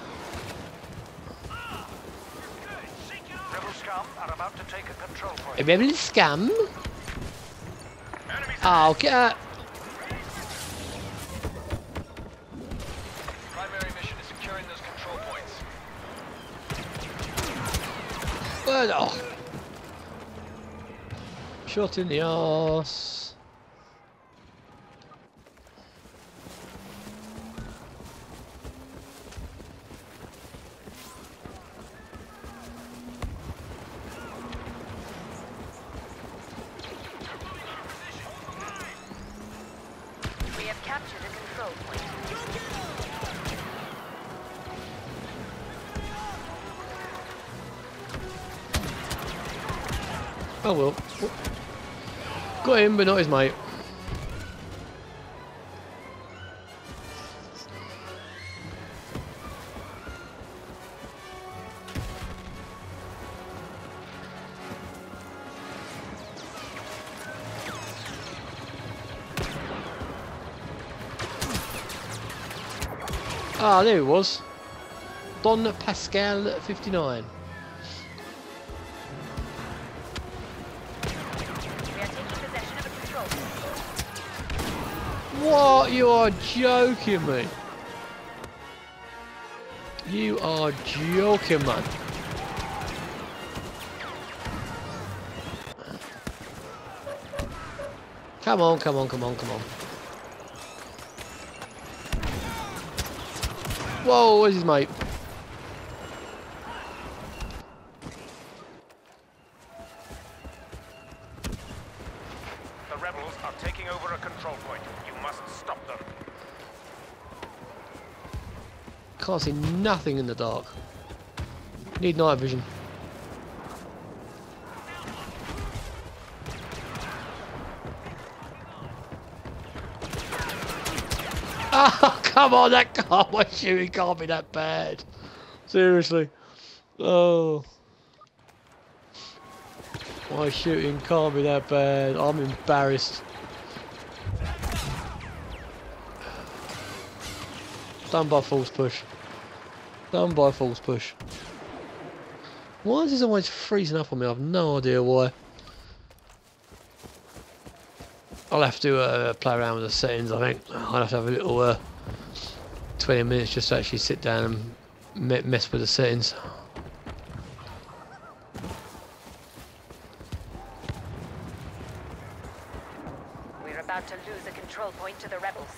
Rebel scum are about to take a control point. A rebel scum? Oh, get out. Primary mission is securing those control points. Well, oh. Shot in the arse. Oh well. Got him, but not his mate. Ah, there he was. Don Pascal fifty-nine. We are taking possession of a control point. What? You are joking me. You are joking, man. Come on, come on, come on, come on. Whoa, where's his mate? The rebels are taking over a control point. You must stop them. Can't see nothing in the dark. Need night vision. Oh, come on, that car, my shooting can't be that bad. Seriously. Oh. My shooting can't be that bad. I'm embarrassed. Done by false push. Done by false push. Why is this always freezing up on me? I have no idea why. I'll have to uh, play around with the settings, I think. I'll have to have a little uh, twenty minutes just to actually sit down and me mess with the settings. We're about to lose a control point to the rebels.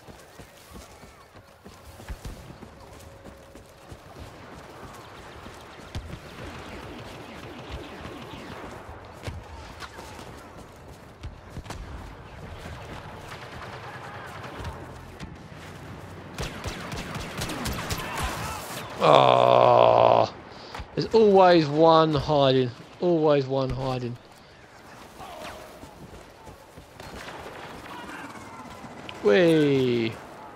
Oh, there's always one hiding. Always one hiding. Whee!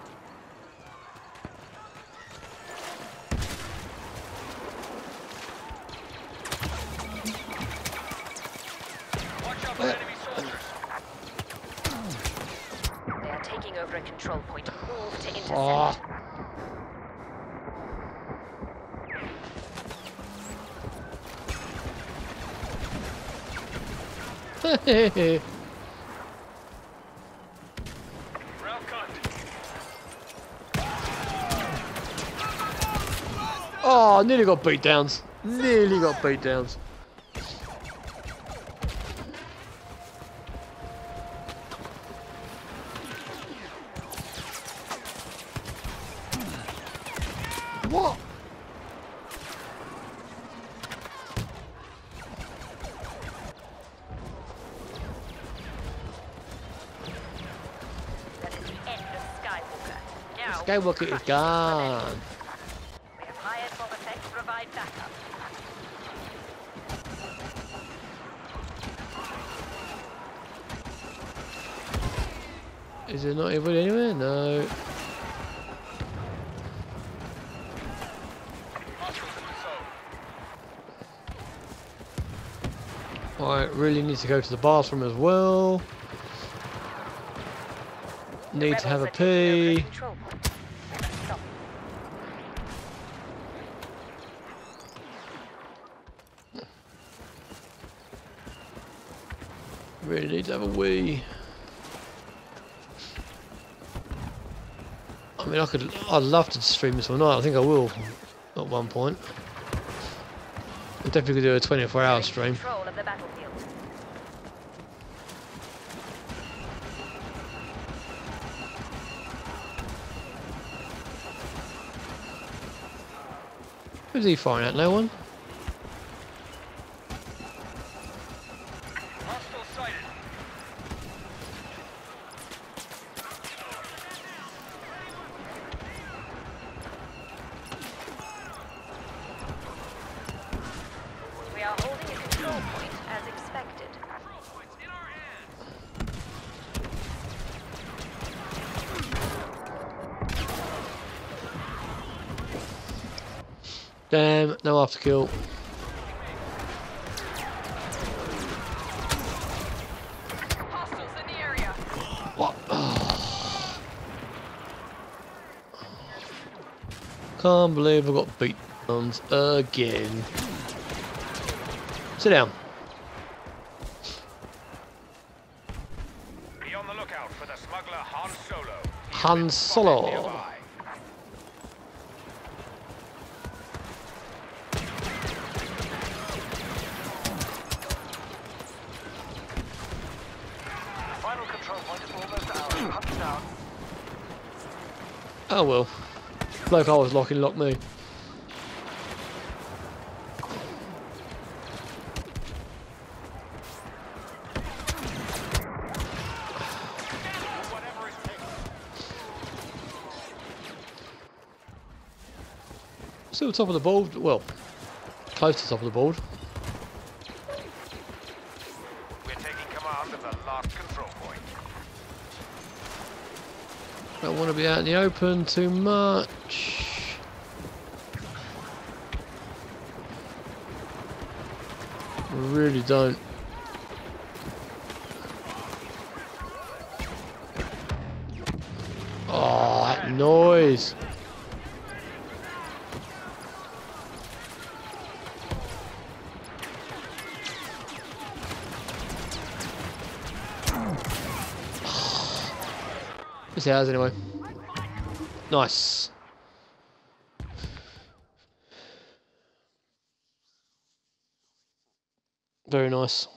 Watch out for enemy soldiers. They are taking over a control point. Move to intercept. Oh. Railgun. Oh, nearly got beat downs. Nearly got beat downs. What? That is the end of Skywalker. Now, Skywalker is gone. we have hired Boba Fett to provide backup. Is there not anybody anywhere? No. Hostiles in the zone. I really need to go to the bathroom as well. The Need to have a rebels are taking over pee. a control point. Stop. Really need to have a wee. I mean, I could. I'd love to stream this all night. I think I will at one point. I'm definitely gonna do a twenty-four hour We're in stream. Control of the battlefield. Who's he firing at? No one? Hostile sighted. We are holding a control point as expected. Damn, no after kill. Hostiles in the area. What? Oh. Can't believe I got beat on again. Sit down. Be on the lookout for the smuggler Han Solo. Han Solo. Nearby. Final control point is almost ours. Hunt down. Oh well. Bloke I was locking locked me. Whatever is taken. Still top of the board. Well, close to top of the board. We're taking command of the last control point. Don't want to be out in the open too much. Really don't. Oh, that noise. It's ours anyway. Nice. Very nice.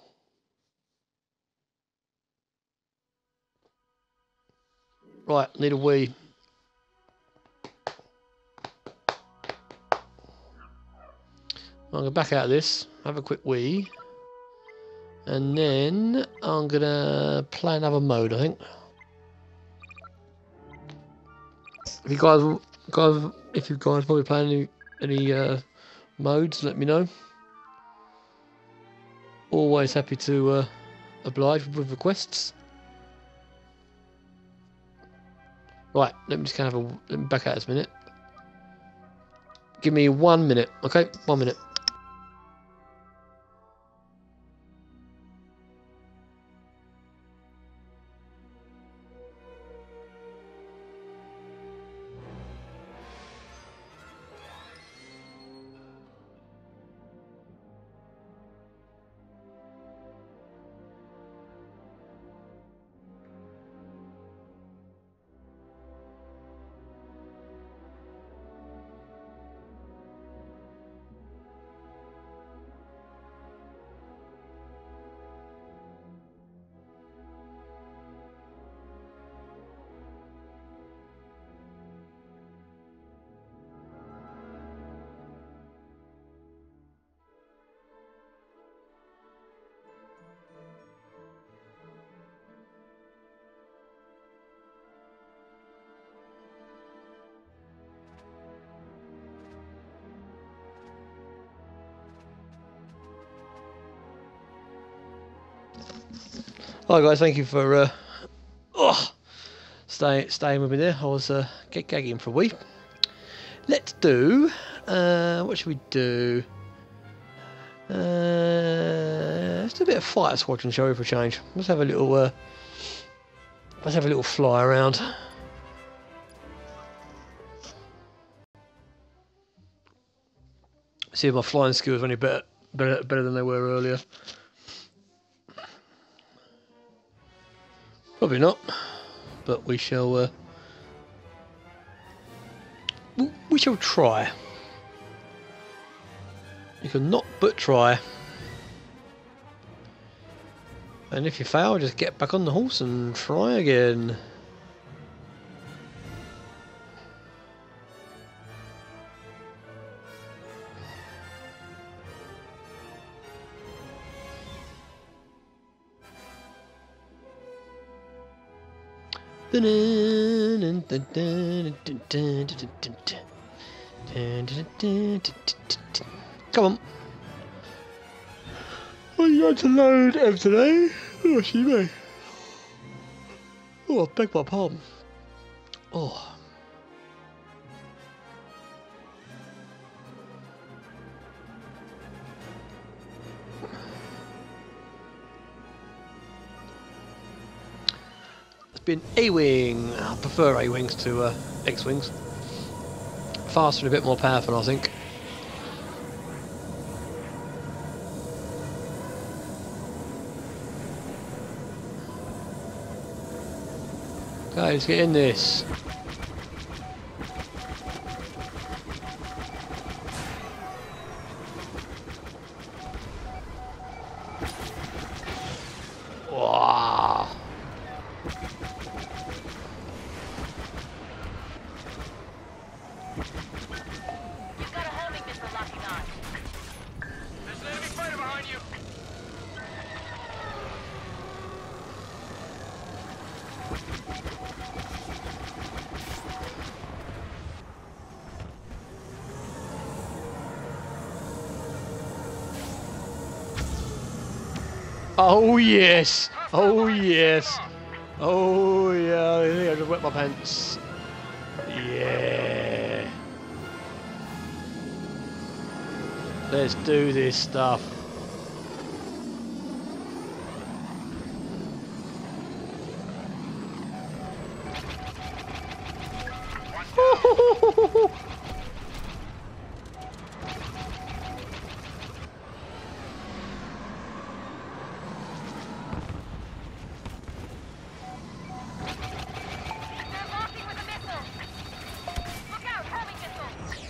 Right, need a wee. I'm gonna back out of this, have a quick wee, and then I'm gonna play another mode, I think. If you guys, guys, if you guys probably play any any uh, modes, let me know. Always happy to uh, oblige with requests. Right, let me just kind of have a, let me back out this minute. Give me one minute, okay? One minute. Hi guys, thank you for uh, oh, staying staying with me there. I was uh, get gagging for a wee. Let's do. Uh, what should we do? Uh, let's do a bit of Fighter Squadron, shall we, for a change? Let's have a little. Uh, let's have a little fly around. See if my flying skills are any better, better, better than they were earlier. Probably not, but we shall. Uh, we shall try. You can not but try. And if you fail, just get back on the horse and try again. Come on. What are you going to load of today? Oh, she may. Oh, I beg my pardon. Oh. been A-Wing. I prefer A-Wings to uh, X-Wings. Faster and a bit more powerful, I think. Okay, let's get in this. Wow. You've got a homing missile locking on. There's an enemy fighter behind you. Oh yes! Oh yes! Oh yeah! I think I just wet my pants. Yeah! Let's do this stuff. They're locking with a missile. Look out, homing missile.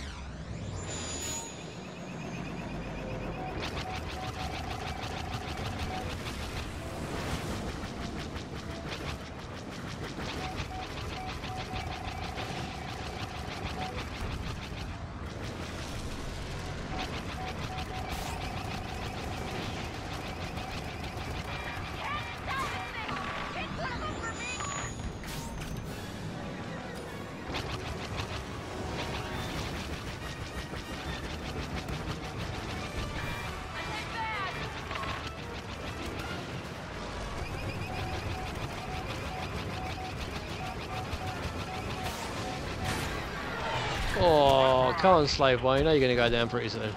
Oh, come on, slave boy! You know you're gonna go down pretty soon.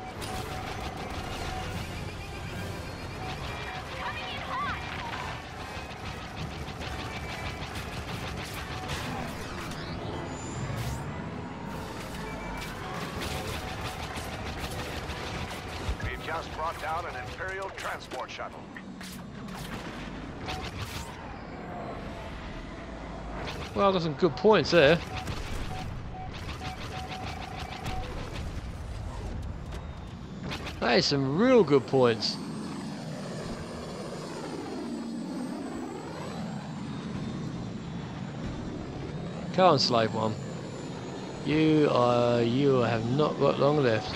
Coming in hot. We've just brought down an Imperial transport shuttle. Well, I got some good points there. That is some real good points. Come on, slave one. You are. You have not got long left.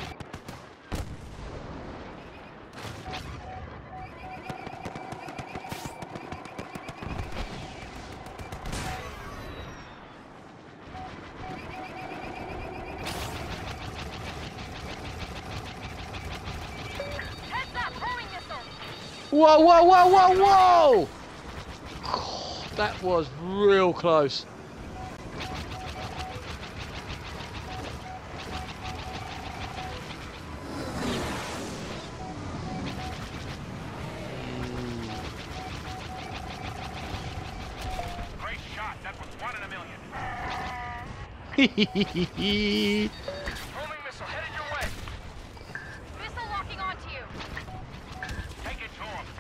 Heads up, homing missile. Whoa! Whoa! Whoa! Whoa! Whoa! God, that was real close. Great shot. That was one in a million. Hehehehe. Homing missile headed your way. Missile locking onto you. Take it to him.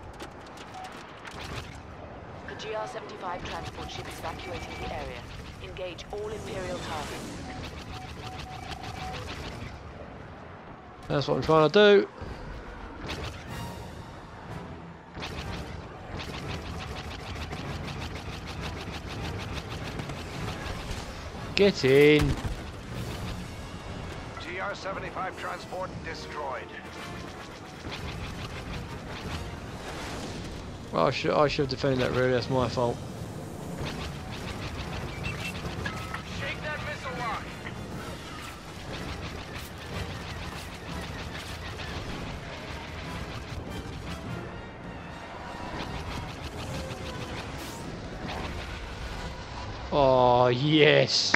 The G R seventy-five transport ship is evacuating the area. Engage all Imperial targets. That's what I'm trying to do. Get in. G R seventy-five transport destroyed. Well, I should, I should have defended that really, that's my fault. Shake that missile lock. Oh, yes.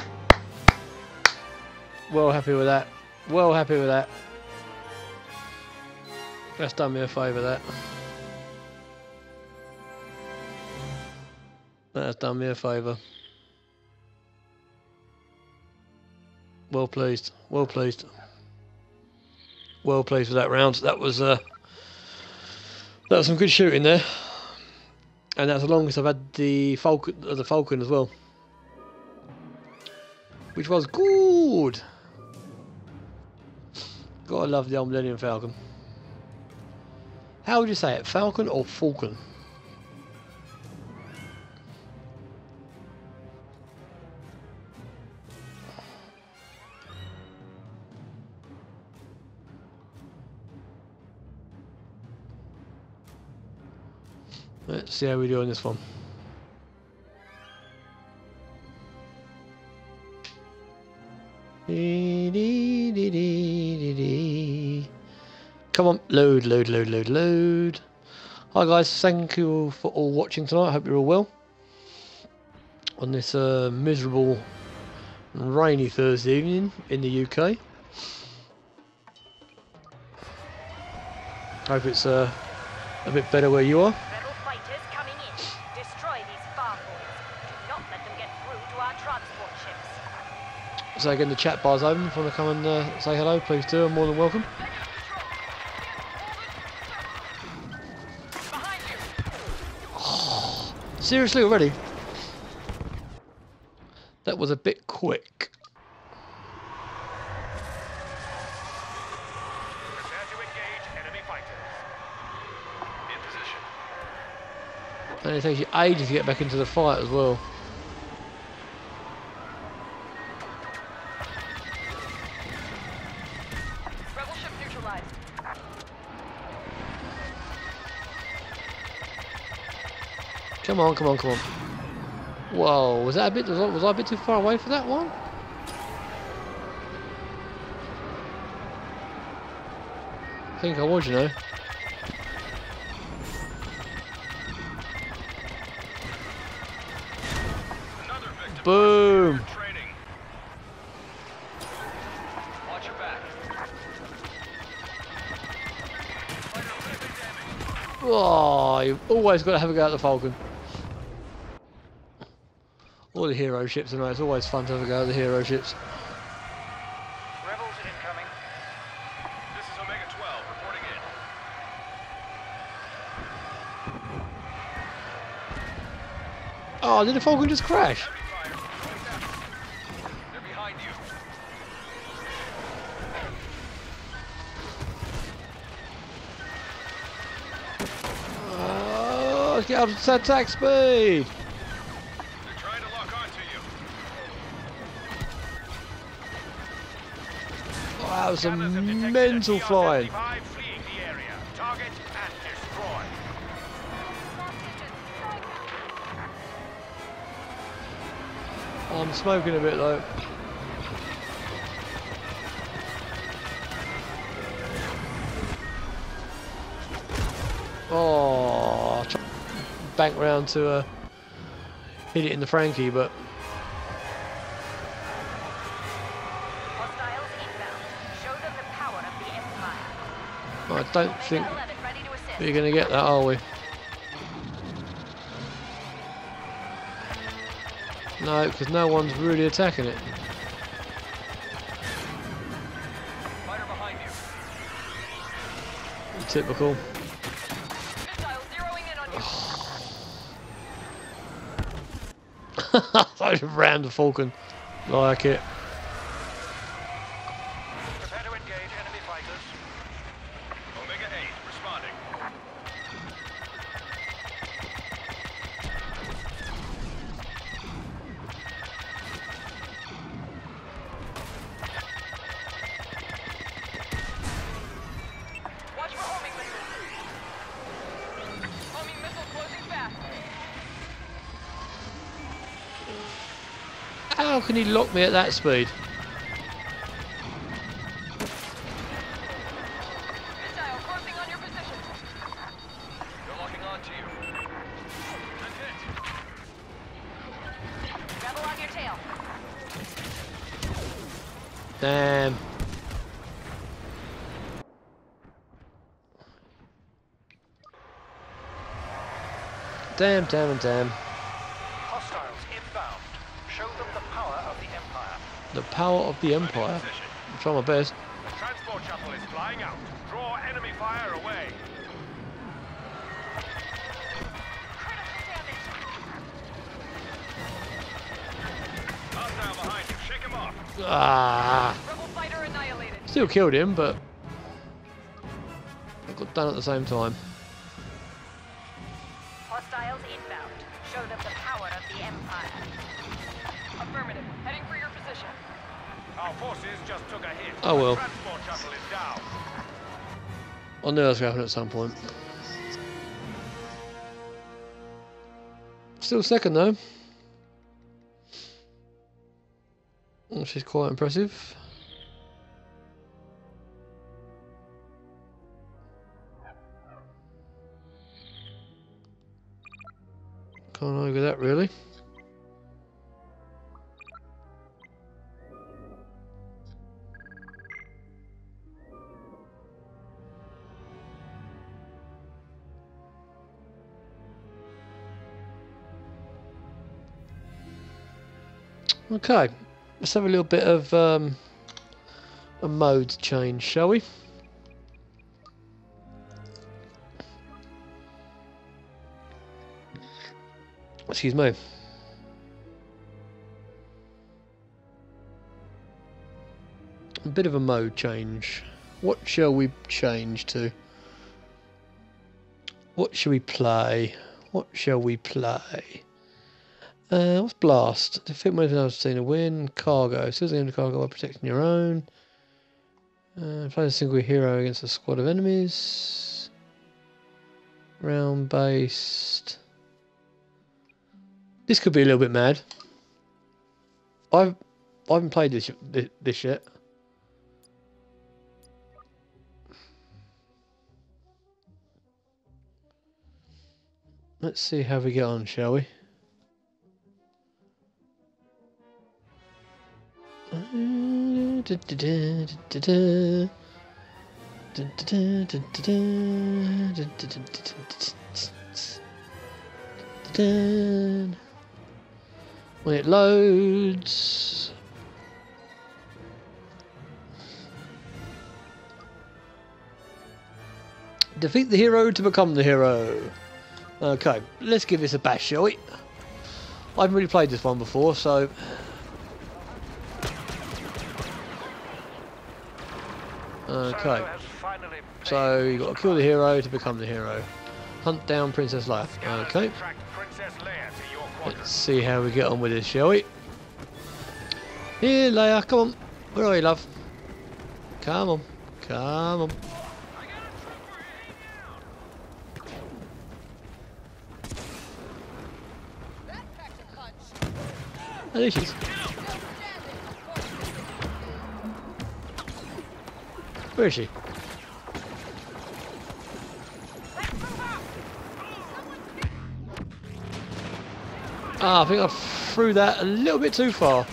Well happy with that. Well happy with that. That's done me a favour, that. That has done me a favour. Well pleased. Well pleased. Well pleased with that round. That was uh, that was some good shooting there, and that's the longest I've had the Falcon, uh, the Falcon as well, which was good. Gotta love the old Millennium Falcon. How would you say it, Falcon or Falcon? Let's see how we do on this one. Come on, load, load, load, load, load. Hi guys, thank you for all watching tonight. I hope you're all well on this uh, miserable and rainy Thursday evening in the U K. Hope it's uh, a bit better where you are. Rebel fighters coming in. Destroy these farm boys. Do not let them get through to our transport ships. So again, the chat bar's open. If you want to come and uh, say hello, please do. I'm more than welcome. Behind you. Seriously already? That was a bit quick. Prepare to engage enemy fighters. In position. And it takes you ages to get back into the fight as well. Rebel ship neutralized. Come on, come on, come on. Whoa, was that a bit, was I, was I a bit too far away for that one? I think I was, you know. Another victim. Boom! Training. Watch your back. Oh, you've always got to have a go at the Falcon. Or the hero ships, anyway. It's always fun to have a go at the hero ships. Rebels incoming. This is Omega twelve reporting in. Oh, did the Falcon just crash? Heavy fire. They're behind you. Oh, let's get out of attack speed! They're trying to lock onto you. Oh, that was some Scanners have detected a mental T R flying. seventy-five fleeing the area. Target and destroy. I'm smoking a bit though. Oh, try bank round to uh, hit it in the Frankie, but Hostiles inbound. Show them the power of the Empire. I don't think Omega eleven ready to assist. we're going to get that, are we? No, because no one's really attacking it. Fighter behind you. Typical. Missile zeroing in on you. I just rammed the Falcon. Like it. Prepare to engage enemy fighters. Omega eight responding. Watch for homing missiles. Homing missile closing fast. How can he lock me at that speed? Missile closing on your position. They're locking onto you. That's it. Rebel on your tail. Damn. Damn, damn, and damn. The power of the Empire. I'm trying my best. Transport shuttle is flying out. Draw enemy fire away. Hostile behind you. Shake him off. Ah, Rebel fighter annihilated. still killed him, but I got done at the same time. Hostiles inbound. Show them the power of the Empire. Affirmative. Heading for your position. Our forces just took a hit. Oh well. Transport shuttle is down. I knew that was going to happen at some point. Still second though, which is quite impressive. Can't argue with that really. Okay, let's have a little bit of um, a mode change, shall we? Excuse me. A bit of a mode change. What shall we change to? What shall we play? What shall we play? Uh, what's Blast? Defeat more than I've seen a win. Cargo. Still the end of cargo while protecting your own. Uh, play a single hero against a squad of enemies. Round based. This could be a little bit mad. I've I haven't played this this yet. Let's see how we get on, shall we? When it loads, defeat the hero to become the hero. Okay, let's give this a bash, shall we? I haven't really played this one before, so okay. So you got to kill the hero to become the hero. Hunt down Princess Leia. Okay. Let's see how we get on with this, shall we? Here, Leia, come on. Where are you, love? Come on. Come on. Oh, there she is. Where is she? Ah, I think I threw that a little bit too far.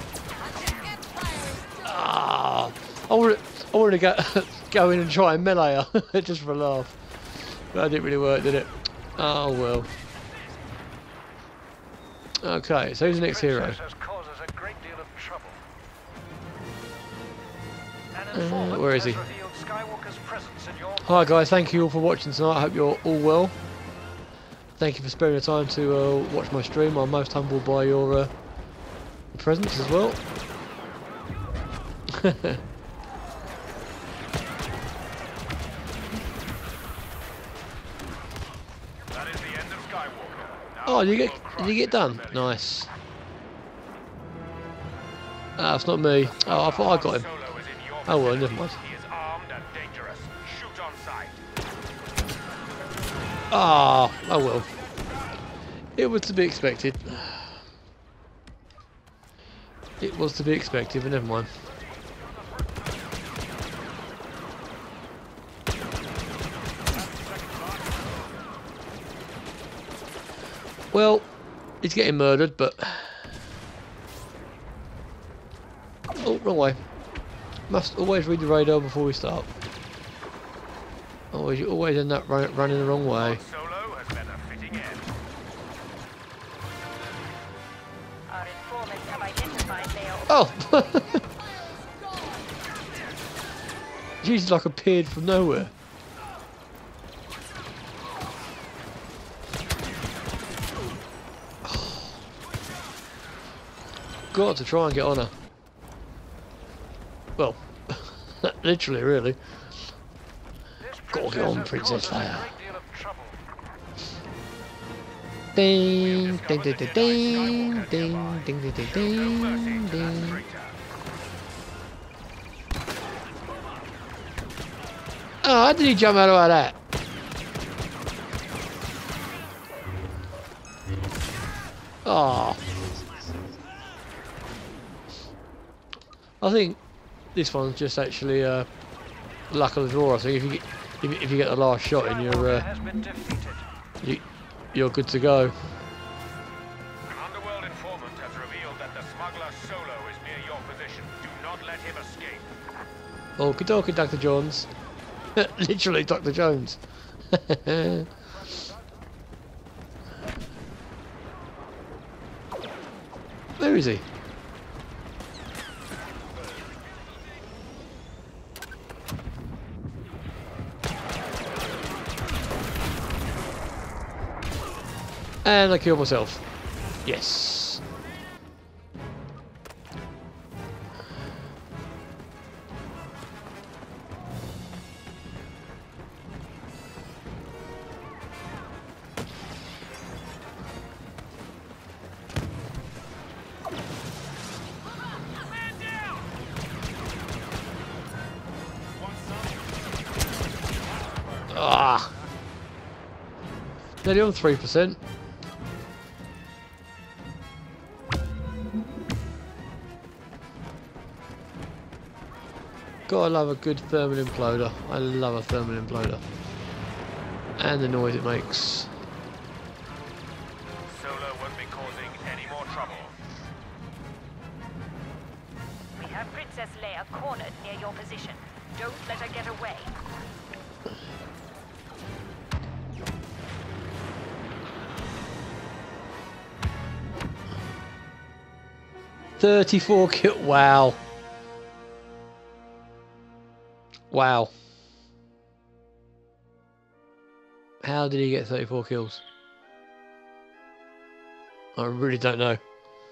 Ah, I wanted, I wanted to go, go in and try and melee her just for a laugh. But that didn't really work, did it? Oh well. Okay, so who's the next hero? Uh, where is he? Hi guys, thank you all for watching tonight. I hope you're all well. Thank you for sparing the time to uh, watch my stream. I'm most humbled by your uh, presence as well. That is the end of Skywalker. Now oh, you get you get done. Nice. Ah, it's not me. Oh, I thought I got him. Oh well, never mind. He is armed and dangerous. Shoot on sight. Ah, oh well. It was to be expected. It was to be expected, but never mind. Well, he's getting murdered, but oh, wrong way. Must always read the radar before we start. Always, you always end up run, running the wrong way. Solo has met a fitting end. Our informants have identified Leia Oh! Jesus, like appeared from nowhere. Got to try and get on her. Well, literally, really. Gotta get on, Princess Leia. Ding, ding, ding, ding, ding, ding, ding, ding, ding, ding. Oh, how did he jump out of that? Oh. I think this one's just actually uh, luck of the draw. I think if you get if, if you get the last shot in, you're uh, you, you're good to go. An underworld informant has revealed that the smuggler Solo is near your position. Do not let him escape. Okie dokie, Doctor Jones. Literally, Doctor Jones. Where is he? And I killed myself. Yes. Ah. Nearly on three percent. Gotta love a good thermal imploder. I love a thermal imploder. And the noise it makes. Solo won't be causing any more trouble. We have Princess Leia cornered near your position. Don't let her get away. thirty-four kill. Wow. Wow. How did he get thirty-four kills? I really don't know.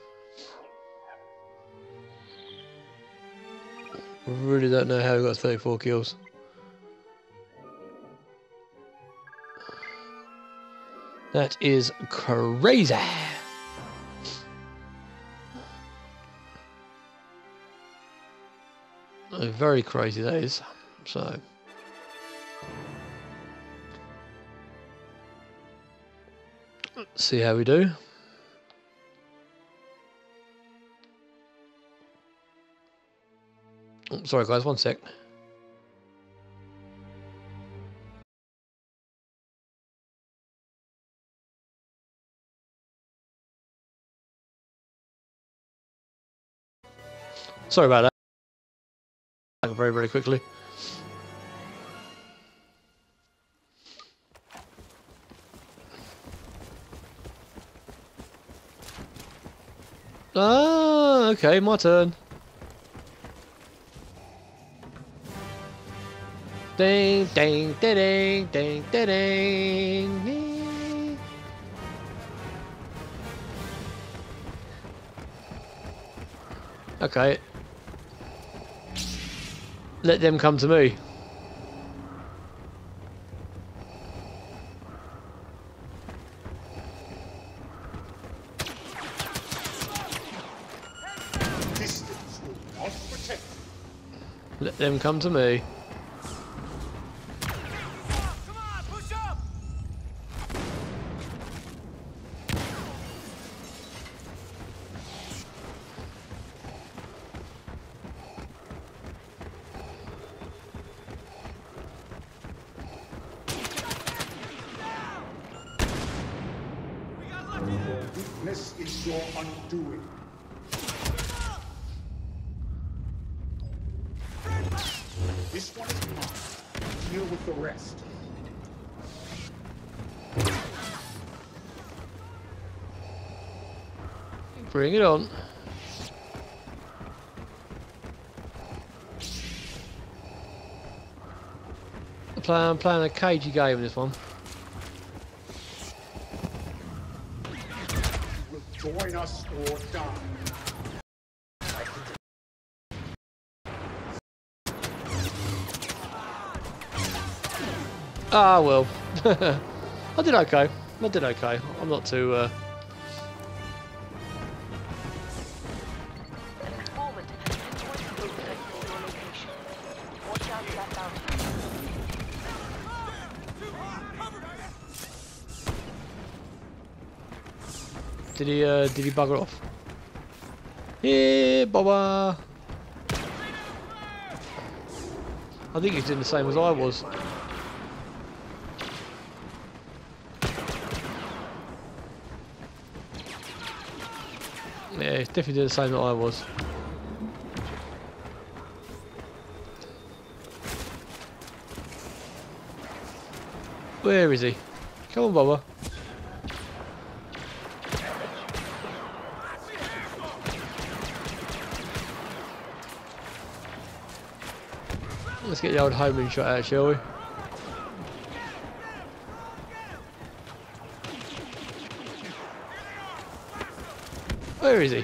I really don't know how he got thirty-four kills. That is crazy. Oh, very crazy that is. So let's see how we do. Oh, sorry guys, one sec. Sorry about that. Very, very quickly. Ah, okay, my turn. Ding, ding, ding, ding, ding, ding. Okay. Let them come to me. Let them come to me. Come on, push up! We got lucky there. Weakness is your undoing. This one is mine. Deal with the rest. Bring it on. playing, I'm playing a cagey game in this one. You will join us or die. Ah, well. I did okay. I did okay. I'm not too... Uh... An informant has pinpointed movement near your location. Watch out for that bounty. Did he, uh, did he bugger off? Yeah, Baba! I think he's doing the same as I was. Yeah, he's definitely doing the same that I was. Where is he? Come on, Baba. Let's get the old homing shot out, shall we? Where is he?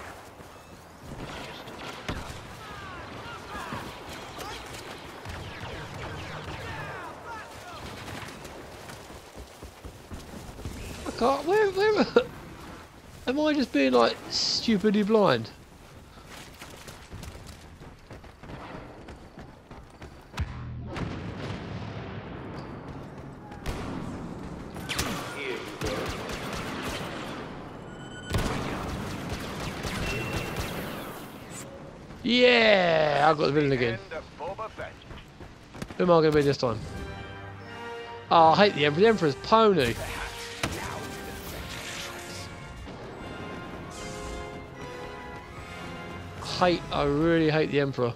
I can't. Where? Where? Am I just being like stupidly blind? Yeah, I've got the villain again. Who am I going to be this time? Oh, I hate the Emperor. The Emperor's pony. Hate. I really hate the Emperor.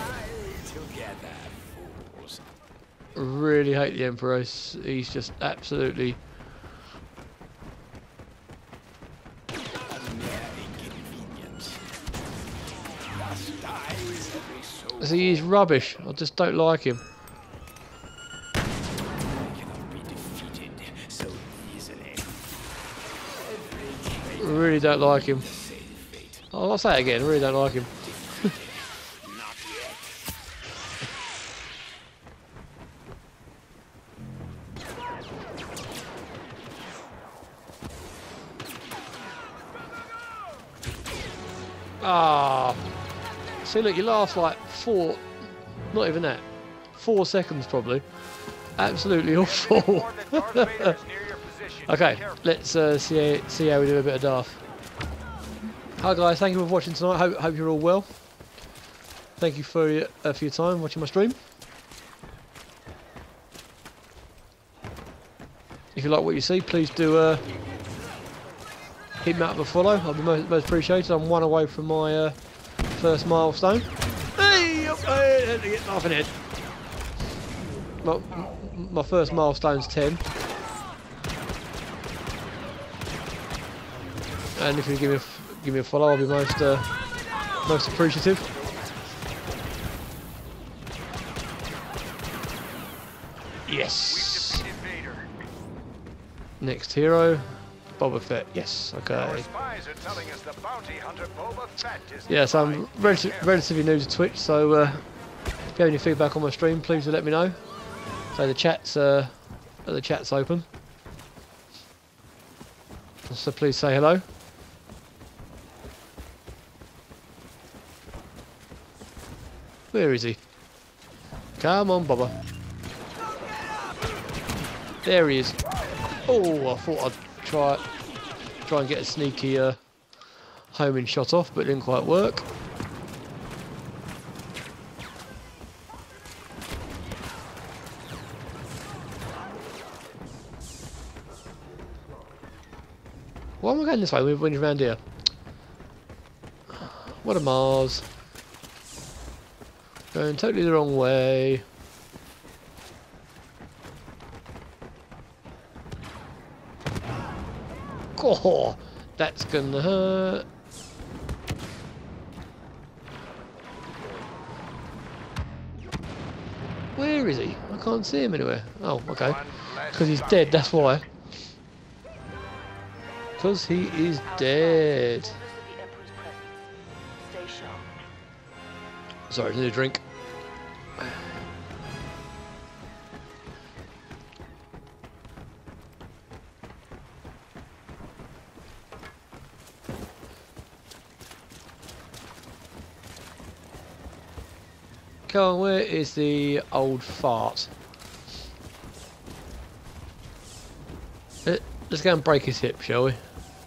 Really hate the Emperor. He's, he's just absolutely. See, he's rubbish. I just don't like him. Really don't like him. Oh, I'll say it again. Really don't like him. Ah. See, look, you last like four, not even that, four seconds probably. Absolutely awful. Okay, let's uh, see, how, see how we do a bit of Darth. Hi guys, thank you for watching tonight. Hope, hope you're all well. Thank you for your, uh, for your time watching my stream. If you like what you see, please do uh, hit me up with a follow. I'll be most, most appreciated. I'm one away from my uh, first milestone. Hey, up there, to get laughing head. My, my first milestone's ten. And if you give me a, give me a follow, I'll be most uh, most appreciative. Yes. Next hero, Boba Fett. Yes. Okay. Yeah, so I'm rel relatively new to Twitch, so uh, if you have any feedback on my stream, please do let me know. So the chat's uh, the chat's open. So please say hello. Where is he? Come on, Boba. There he is. Oh, I thought I'd try try and get a sneaky uh, homing shot off, but it didn't quite work. Why am I going this way? We're going around here. What a Mars. Going totally the wrong way. Oh, that's gonna hurt. Where is he? I I can't see him anywhere. Oh, okay. One less Because he's bounty dead, that's hunter. why. Because he is dead. Inform us of the Emperor's presence. Stay sharp. Sorry, I need a drink. Come on, where is the old fart? Let- Let's go and break his hip, shall we?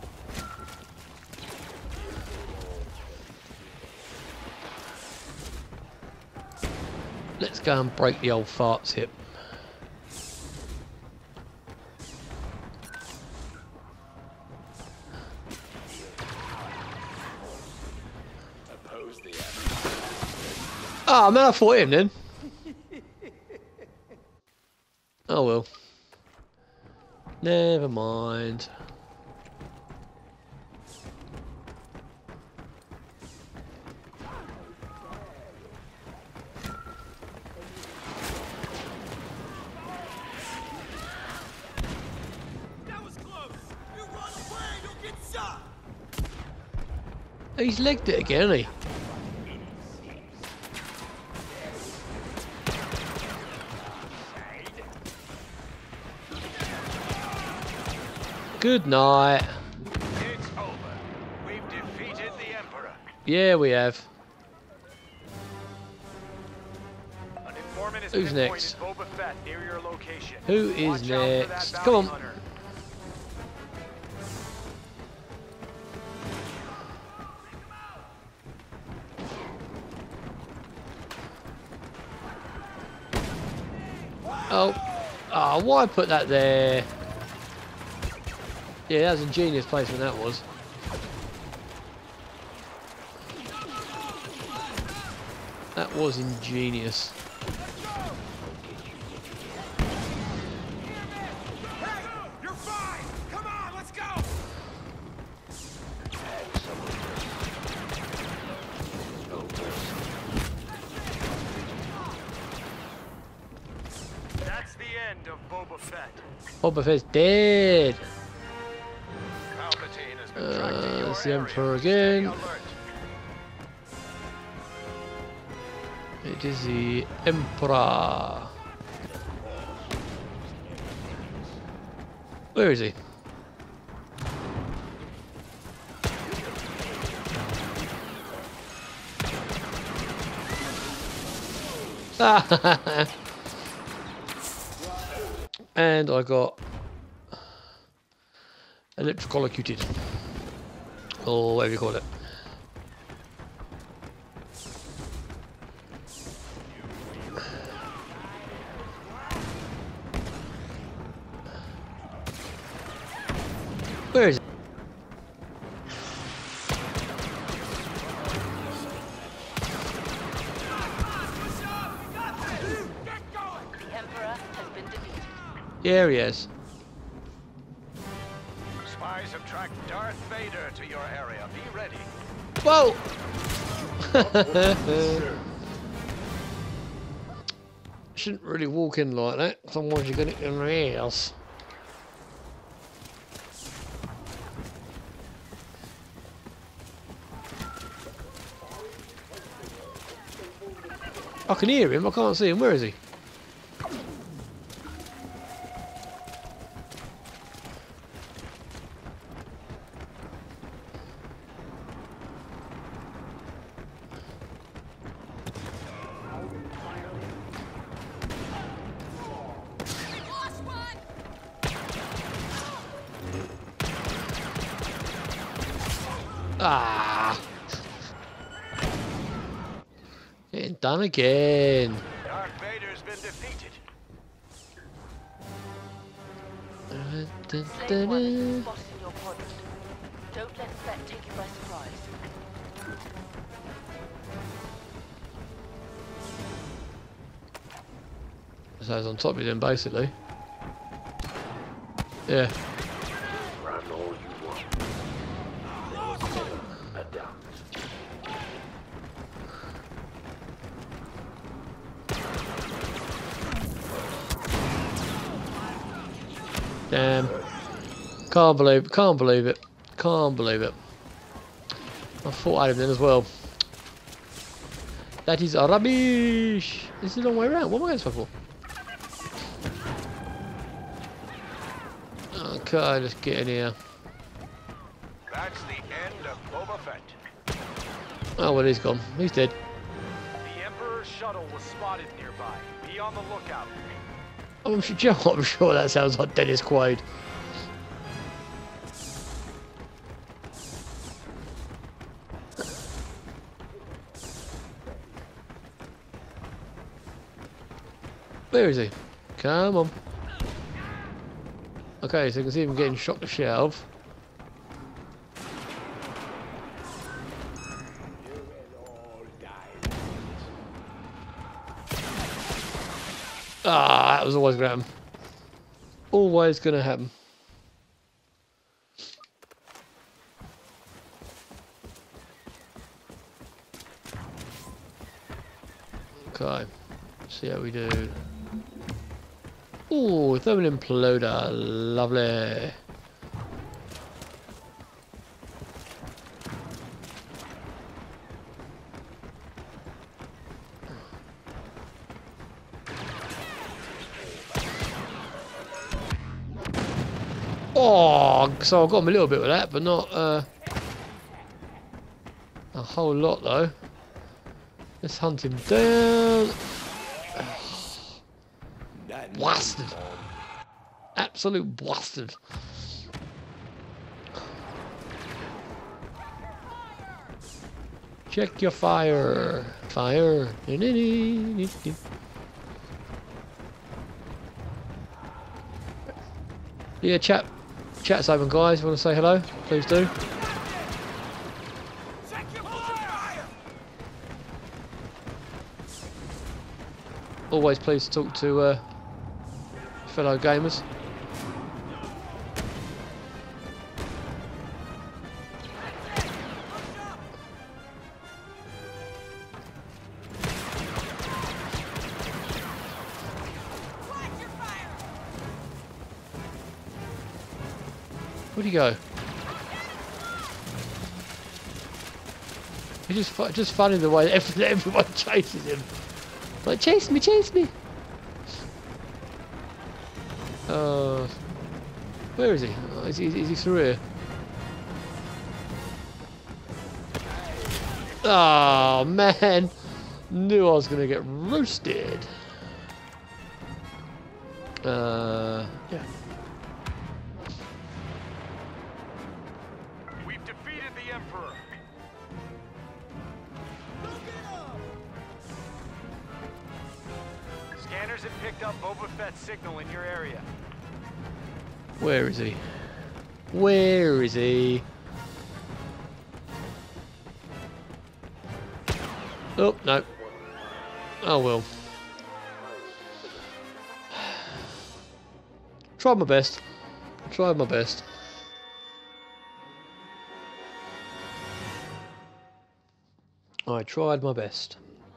Let's go and break the old fart's hip. Oppose the Ah, man, I fought him then. Oh well. Never mind. That was close. You run away, you'll get shot. He's legged it again, hasn't he? Good night. It's over. We've defeated the Emperor. Yeah, we have. An informant is Who's pinpointed next? Boba Fett near your location. Who is Watch out for that next? bounty Come on. hunter. Oh. Ah, why put that there? Yeah, that was a genius placement, that was. That was ingenious. Hey, you're fine. Come on, let's go. That's the end of Boba Fett. Boba Fett's dead. Palpatine has been Uh, tracked to your it's the area. Emperor Stay again. alert. It is the Emperor. Where is he? And I got electrocuted, or whatever you call it. Where is it? The Emperor has been defeated. Yeah, he is. Spies have tracked Darth Vader to your area. Be ready. Whoa! Shouldn't really walk in like that, otherwise you're gonna get in the ears. I can hear him, I can't see him. Where is he? Ah! Getting done again. Darth Vader's been defeated. Slave one has been spotted in your quadrant. Don't let Fett take you by surprise. So it's on top of him, basically. Yeah. Run all you want. Adapt. Damn. Can't believe it. Can't believe it. Can't believe it. I thought I had him then as well. That is rubbish. This is the long way around. What am I going to for? Okay, let's get in here. That's the end of Boba Fett. Oh, well, he's gone. He's dead. The Emperor's shuttle was spotted nearby. Be on the lookout. I'm sure, I'm sure that sounds like Dennis Quaid. Where is he? Come on. Okay, so you can see him getting shot to shit out of. Ah, that was always going to happen. Always going to happen. Okay, see how we do. Ooh, thermal imploder, lovely. Oh, so I got him a little bit with that, but not uh, a whole lot though. Let's hunt him down. Blasted. Absolute blasted. Check your fire. Fire. Yeah, chat. Chat's open, guys. If you want to say hello, please do. Always pleased to talk to uh, fellow gamers. Where'd he go? It's just fu just funny the way every everyone chases him. Like, chase me, chase me. Uh, where is he? Oh, is he? Is he through here? Oh man, knew I was gonna get roasted. Uh, yeah. We've defeated the Emperor. Scanners have picked up Boba Fett's signal in your area. Where is he? Where is he? Oh, no. Oh well. Tried my best. Tried my best. I tried my best.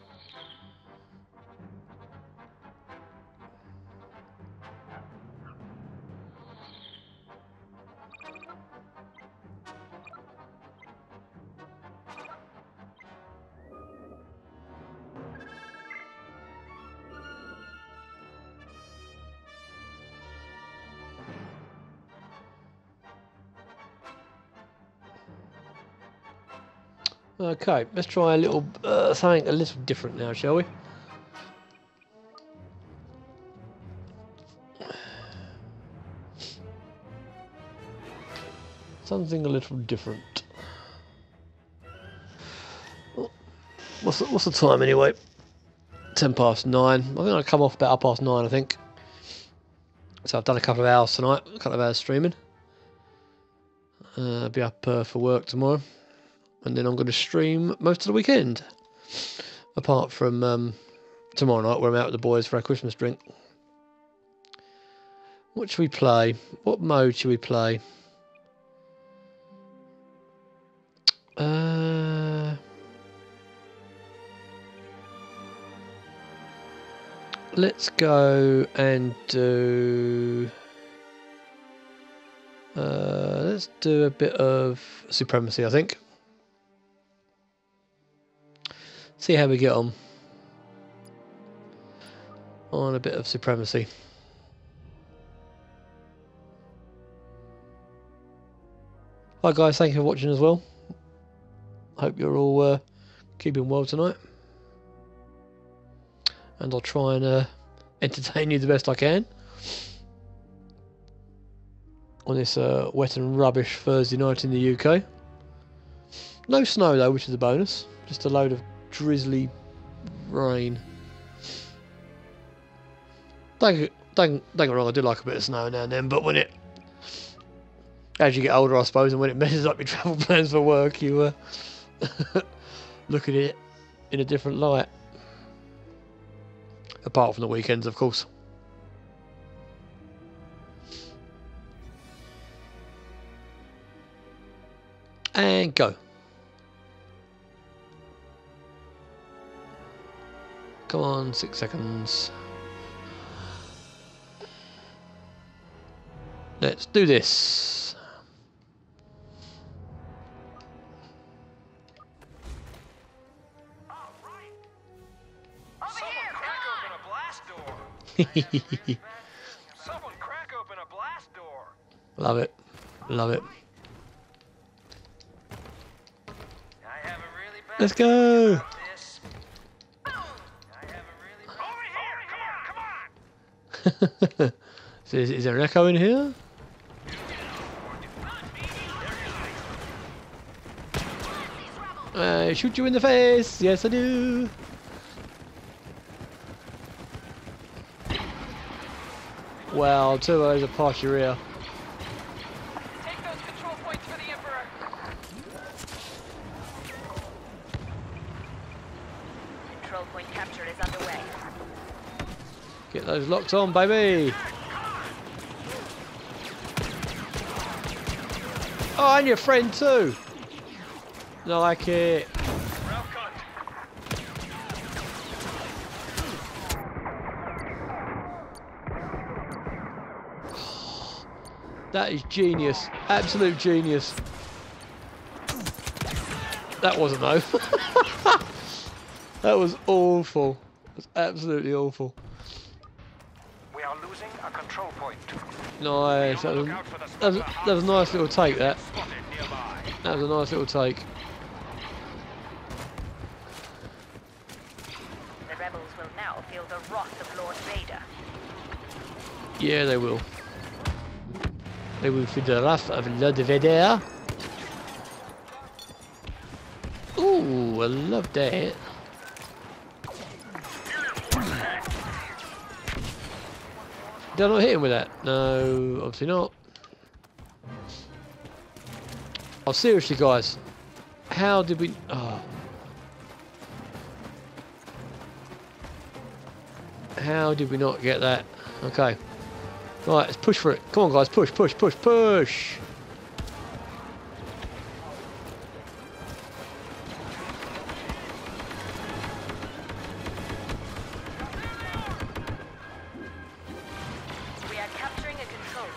Okay, let's try a little uh, something a little different now, shall we? Something a little different. What's the, what's the time anyway? Ten past nine. I'm going to come off about half past nine, I think. So I've done a couple of hours tonight, a couple of hours streaming. Uh, I'll be up uh, for work tomorrow. And then I'm going to stream most of the weekend. Apart from um, tomorrow night where I'm out with the boys for our Christmas drink. What should we play? What mode should we play? Uh, let's go and do... Uh, let's do a bit of supremacy, I think. See how we get on. On a bit of supremacy. Hi guys, thank you for watching as well. Hope you're all uh, keeping well tonight. And I'll try and uh, entertain you the best I can on this uh, wet and rubbish Thursday night in the U K. No snow though, which is a bonus. Just a load of drizzly rain. Don't, don't, don't get me wrong, I do like a bit of snow now and then, but when it, as you get older I suppose, and when it messes up your travel plans for work, you uh, look at it in a different light. Apart from the weekends, of course. And go. Come on, six seconds. Let's do this. Someone crack open a blast door. Love it. Love it. I have a really bad Let's go. about this. I have a really bad Over here, come on, come on. So is, is there an echo in here? I shoot you in the face. Yes, I do. Well, two of those are past your ear. Take those control points for the Emperor. Control point capture is underway. Get those locked on, baby. Oh, and your friend too. Like it. That is genius. Absolute genius. That wasn't though. That was awful. It was absolutely awful. We are losing a control point. Nice. That was, that was, that was a nice little take, that. Spotted nearby. That was a nice little take. The rebels will now feel the wrath of Lord Vader. Yeah, they will. They will feel the wrath of Lord Vader. Ooh, I love that. Did I not hit him with that? No, obviously not. Oh, seriously, guys. How did we... Oh. How did we not get that? Okay. Right, let's push for it. Come on, guys. Push, push, push, push. We are capturing a control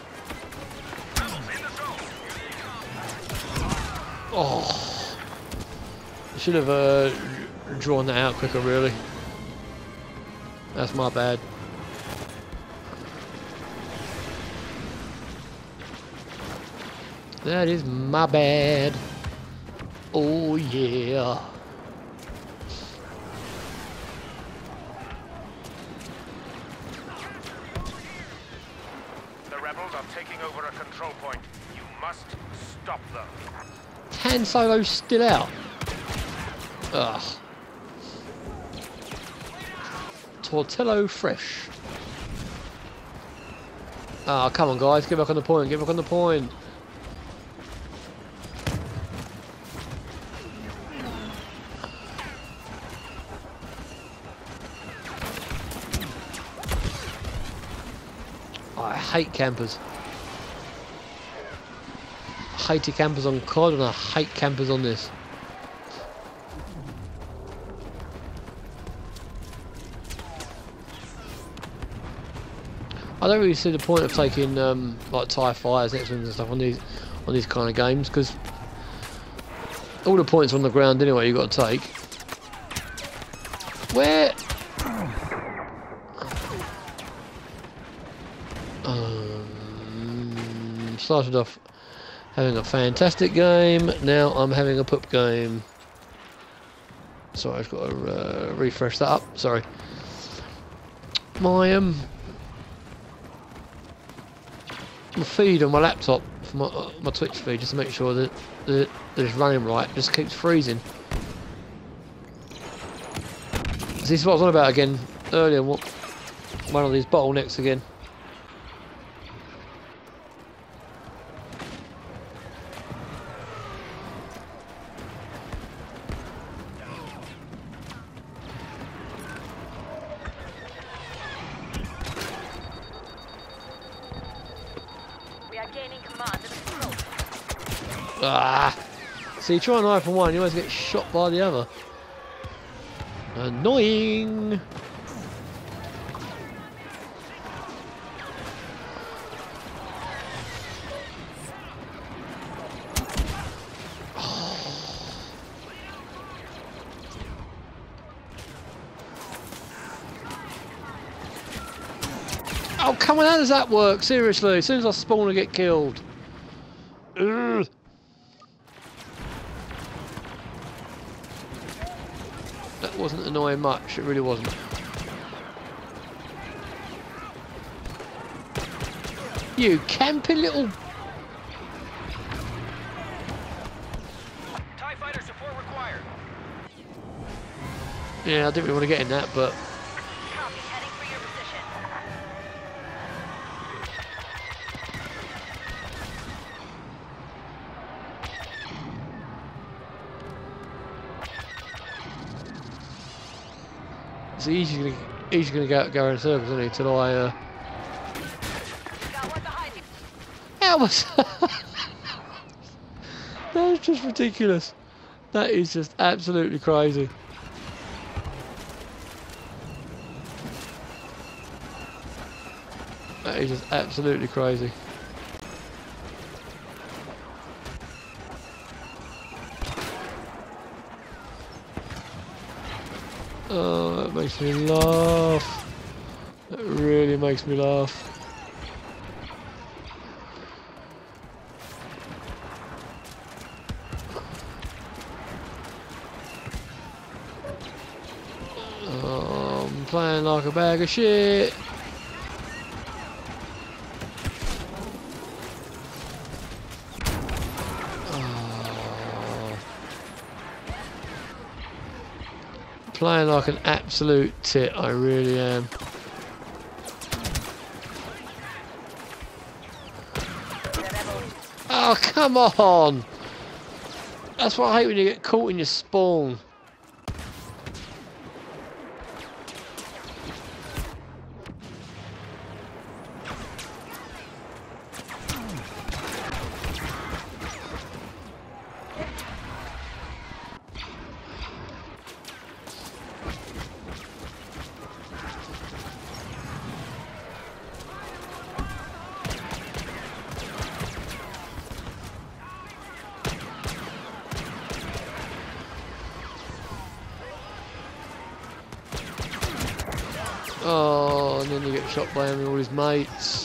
point. Oh. I should have uh, drawn that out quicker, really. That's my bad. That is my bad. Oh yeah. The rebels are taking over a control point. You must stop them. Han Solo's still out. Ugh. Tortello fresh. Ah, oh, come on, guys. Get back on the point. Get back on the point. I hate campers. I hated campers on C O D and I hate campers on this. I don't really see the point of taking um, like TIE fighters, X-Wings and stuff on these on these kind of games, because all the points on the ground anyway you've got to take. Where? Um, started off having a fantastic game. Now I'm having a poop game. Sorry, I've got to uh, refresh that up. Sorry. My um, my feed on my laptop, for my uh, my Twitch feed, just to make sure that that, that it's running right, just keeps freezing. So this is what I was on about again earlier. What one of these bottlenecks again. Ah! So you try and hide from one, you always get shot by the other. Annoying! Oh, come on, how does that work? Seriously, as soon as I spawn I get killed. Ugh. That wasn't annoying much, it really wasn't. You campy little... TIE fighter support required. Yeah, I didn't really want to get in that, but... Copy, heading for your position. So he's gonna, he's gonna go, go in circles, isn't he, till I, uh... Got one behind you. How was that is just ridiculous. That is just absolutely crazy. That is just absolutely crazy. Oh, that makes me laugh. That really makes me laugh. Oh, I'm playing like a bag of shit. Playing like an absolute tit, I really am. Oh, come on! That's what I hate when you get caught in your spawn. Oh, and then you get shot by him and all his mates.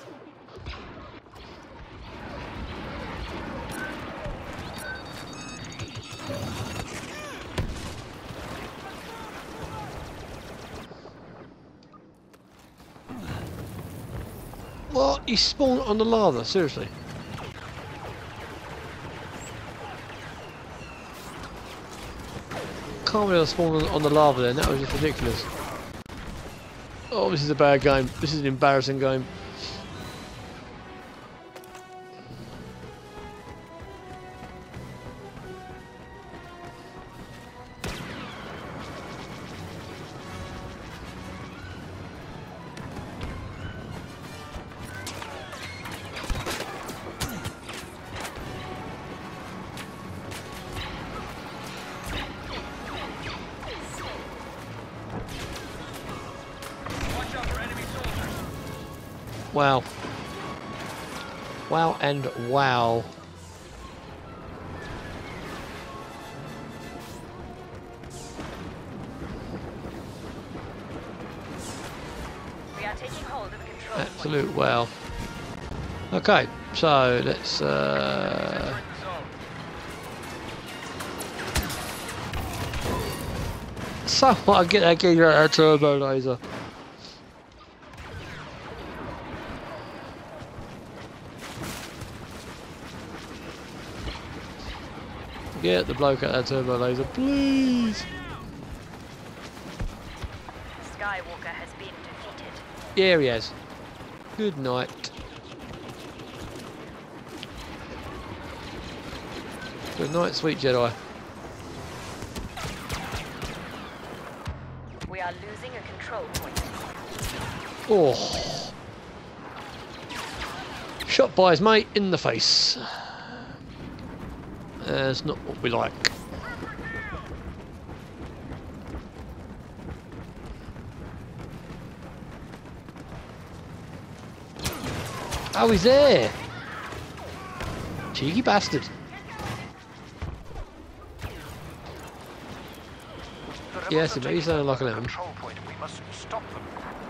What? You spawned on the lava? Seriously? Can't believe I spawned on the lava then. That was just ridiculous. Oh, this is a bad game. This is an embarrassing game. Wow. Wow and wow. We are taking hold of the control point. Absolute wow. Okay, so let's uh someone I get that geezer out of turbo laser. Get the bloke out of that turbo laser, please. Skywalker has been defeated. Yeah, he has. Good night. Good night, sweet Jedi. We are losing a control point. Oh. Shot by his mate in the face. That's not what we like. Oh, he's there! Cheeky bastard. The Yes, rebels but are he's taking sounding like over an the M. control point. We must stop them.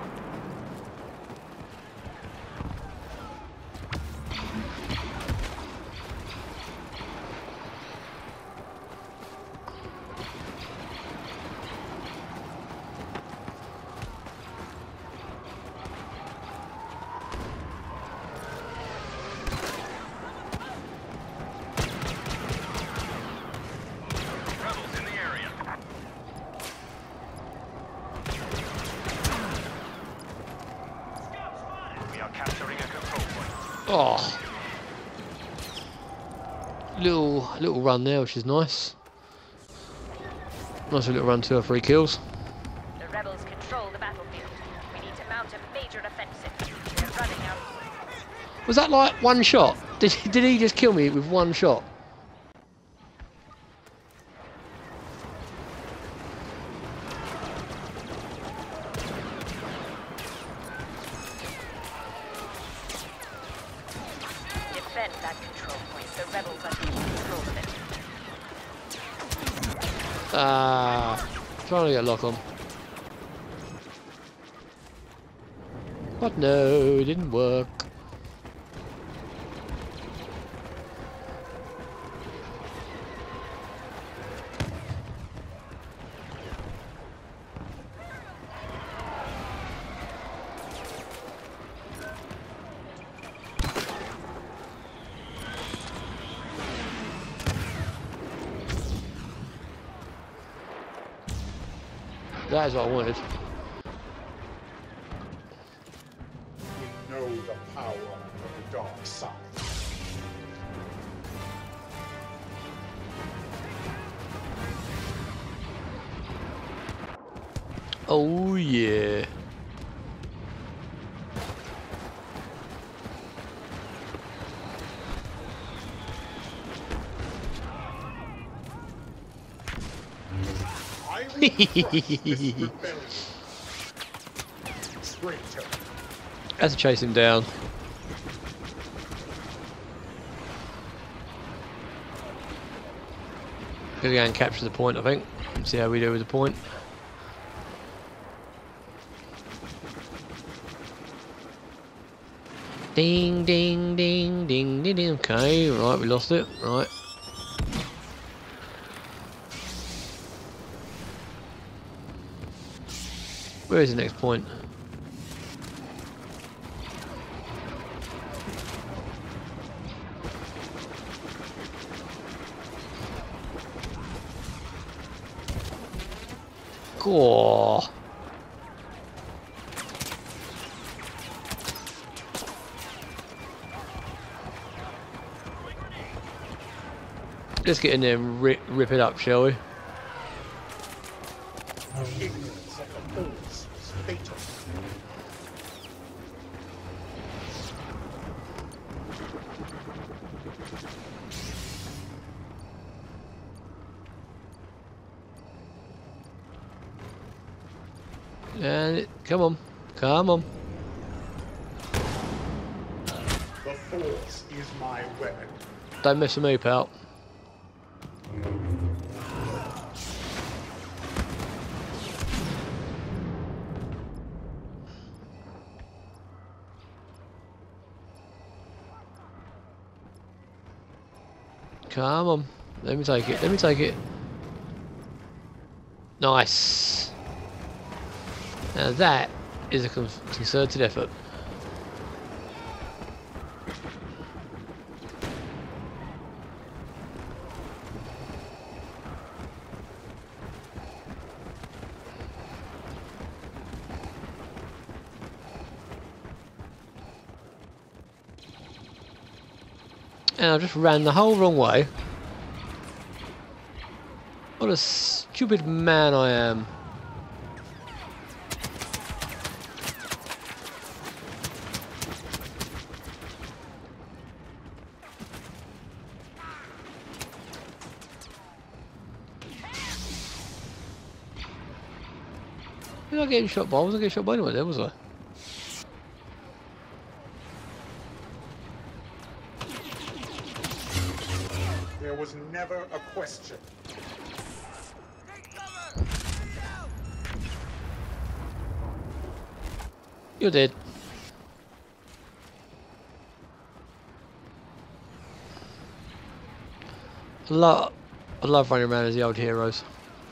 Rebels in the area. We are capturing a control point. Oh. Little little run there, which is nice. Nice little run, two or three kills. The rebels control the battlefield. We need to mount a major offensive. We're running out. Was that like one shot? Did he, did he just kill me with one shot? Defend that control point. The rebels are taking control of it. Ah, trying to get a lock on. But no, it didn't work. That is what I wanted. We know the power of the dark side. Oh yeah. I will crush this rebellion. Traitor. Has to chase him down. Gonna go and capture the point, I think. See how we do with the point. Ding, ding, ding, ding, ding, ding. Okay, right, we lost it. Right. Where is the next point? Cool. Let's get in there and rip, rip it up, shall we? Ignorance of the force is fatal. And it, come on, come on. Force is my weapon. Don't mess with me, pal. Come on. Let me take it. Let me take it. Nice. Now that is a con concerted effort. And I just ran the whole wrong way. What a stupid man I am. Did I get shot by? Was I getting shot by anyone there, was I? There was never a question. You're dead. I love, I love running around as the old heroes.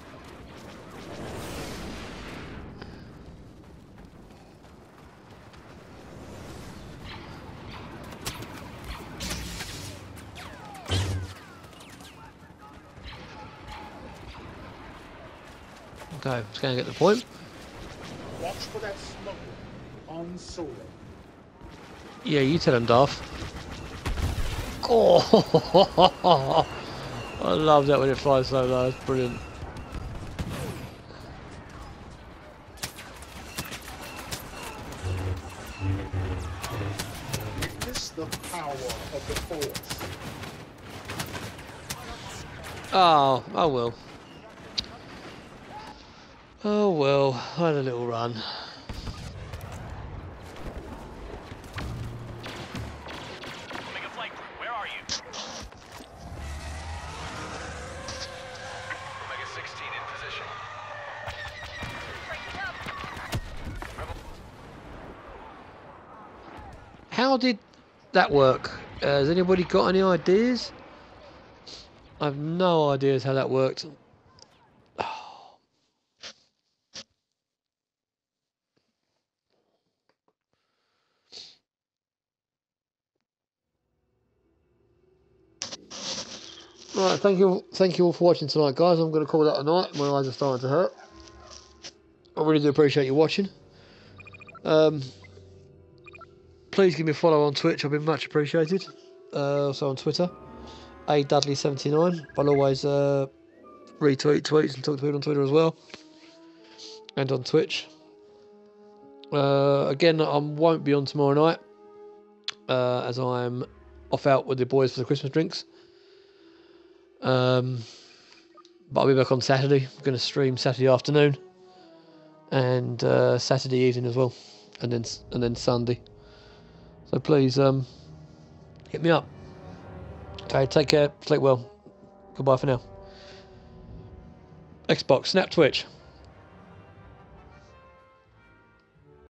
Okay, just gonna get the point. Watch for that smoke on Solo. Yeah, you tell him, Darth. Oh, I love that when it flies so low. It's brilliant. Witness the power of the Force. Oh, oh well. Oh well, I had a little run. Omega Flight Crew, where are you? Omega sixteen in position. How did that work? Uh, has anybody got any ideas? I have no ideas how that worked. Right, thank you, thank you all for watching tonight, guys. I'm going to call that a night. My eyes are starting to hurt. I really do appreciate you watching. Um, please give me a follow on Twitch. I've been much appreciated. Uh, also on Twitter, A Dudley seventy-nine. I'll always uh, retweet tweets and talk to people on Twitter as well, and on Twitch. Uh, again, I won't be on tomorrow night, uh, as I'm off out with the boys for the Christmas drinks. Um, but I'll be back on Saturday. I'm going to stream Saturday afternoon and uh, Saturday evening as well, and then and then Sunday. So please um, hit me up. Okay, take care. Sleep well. Goodbye for now. Xbox, Snap, Twitch.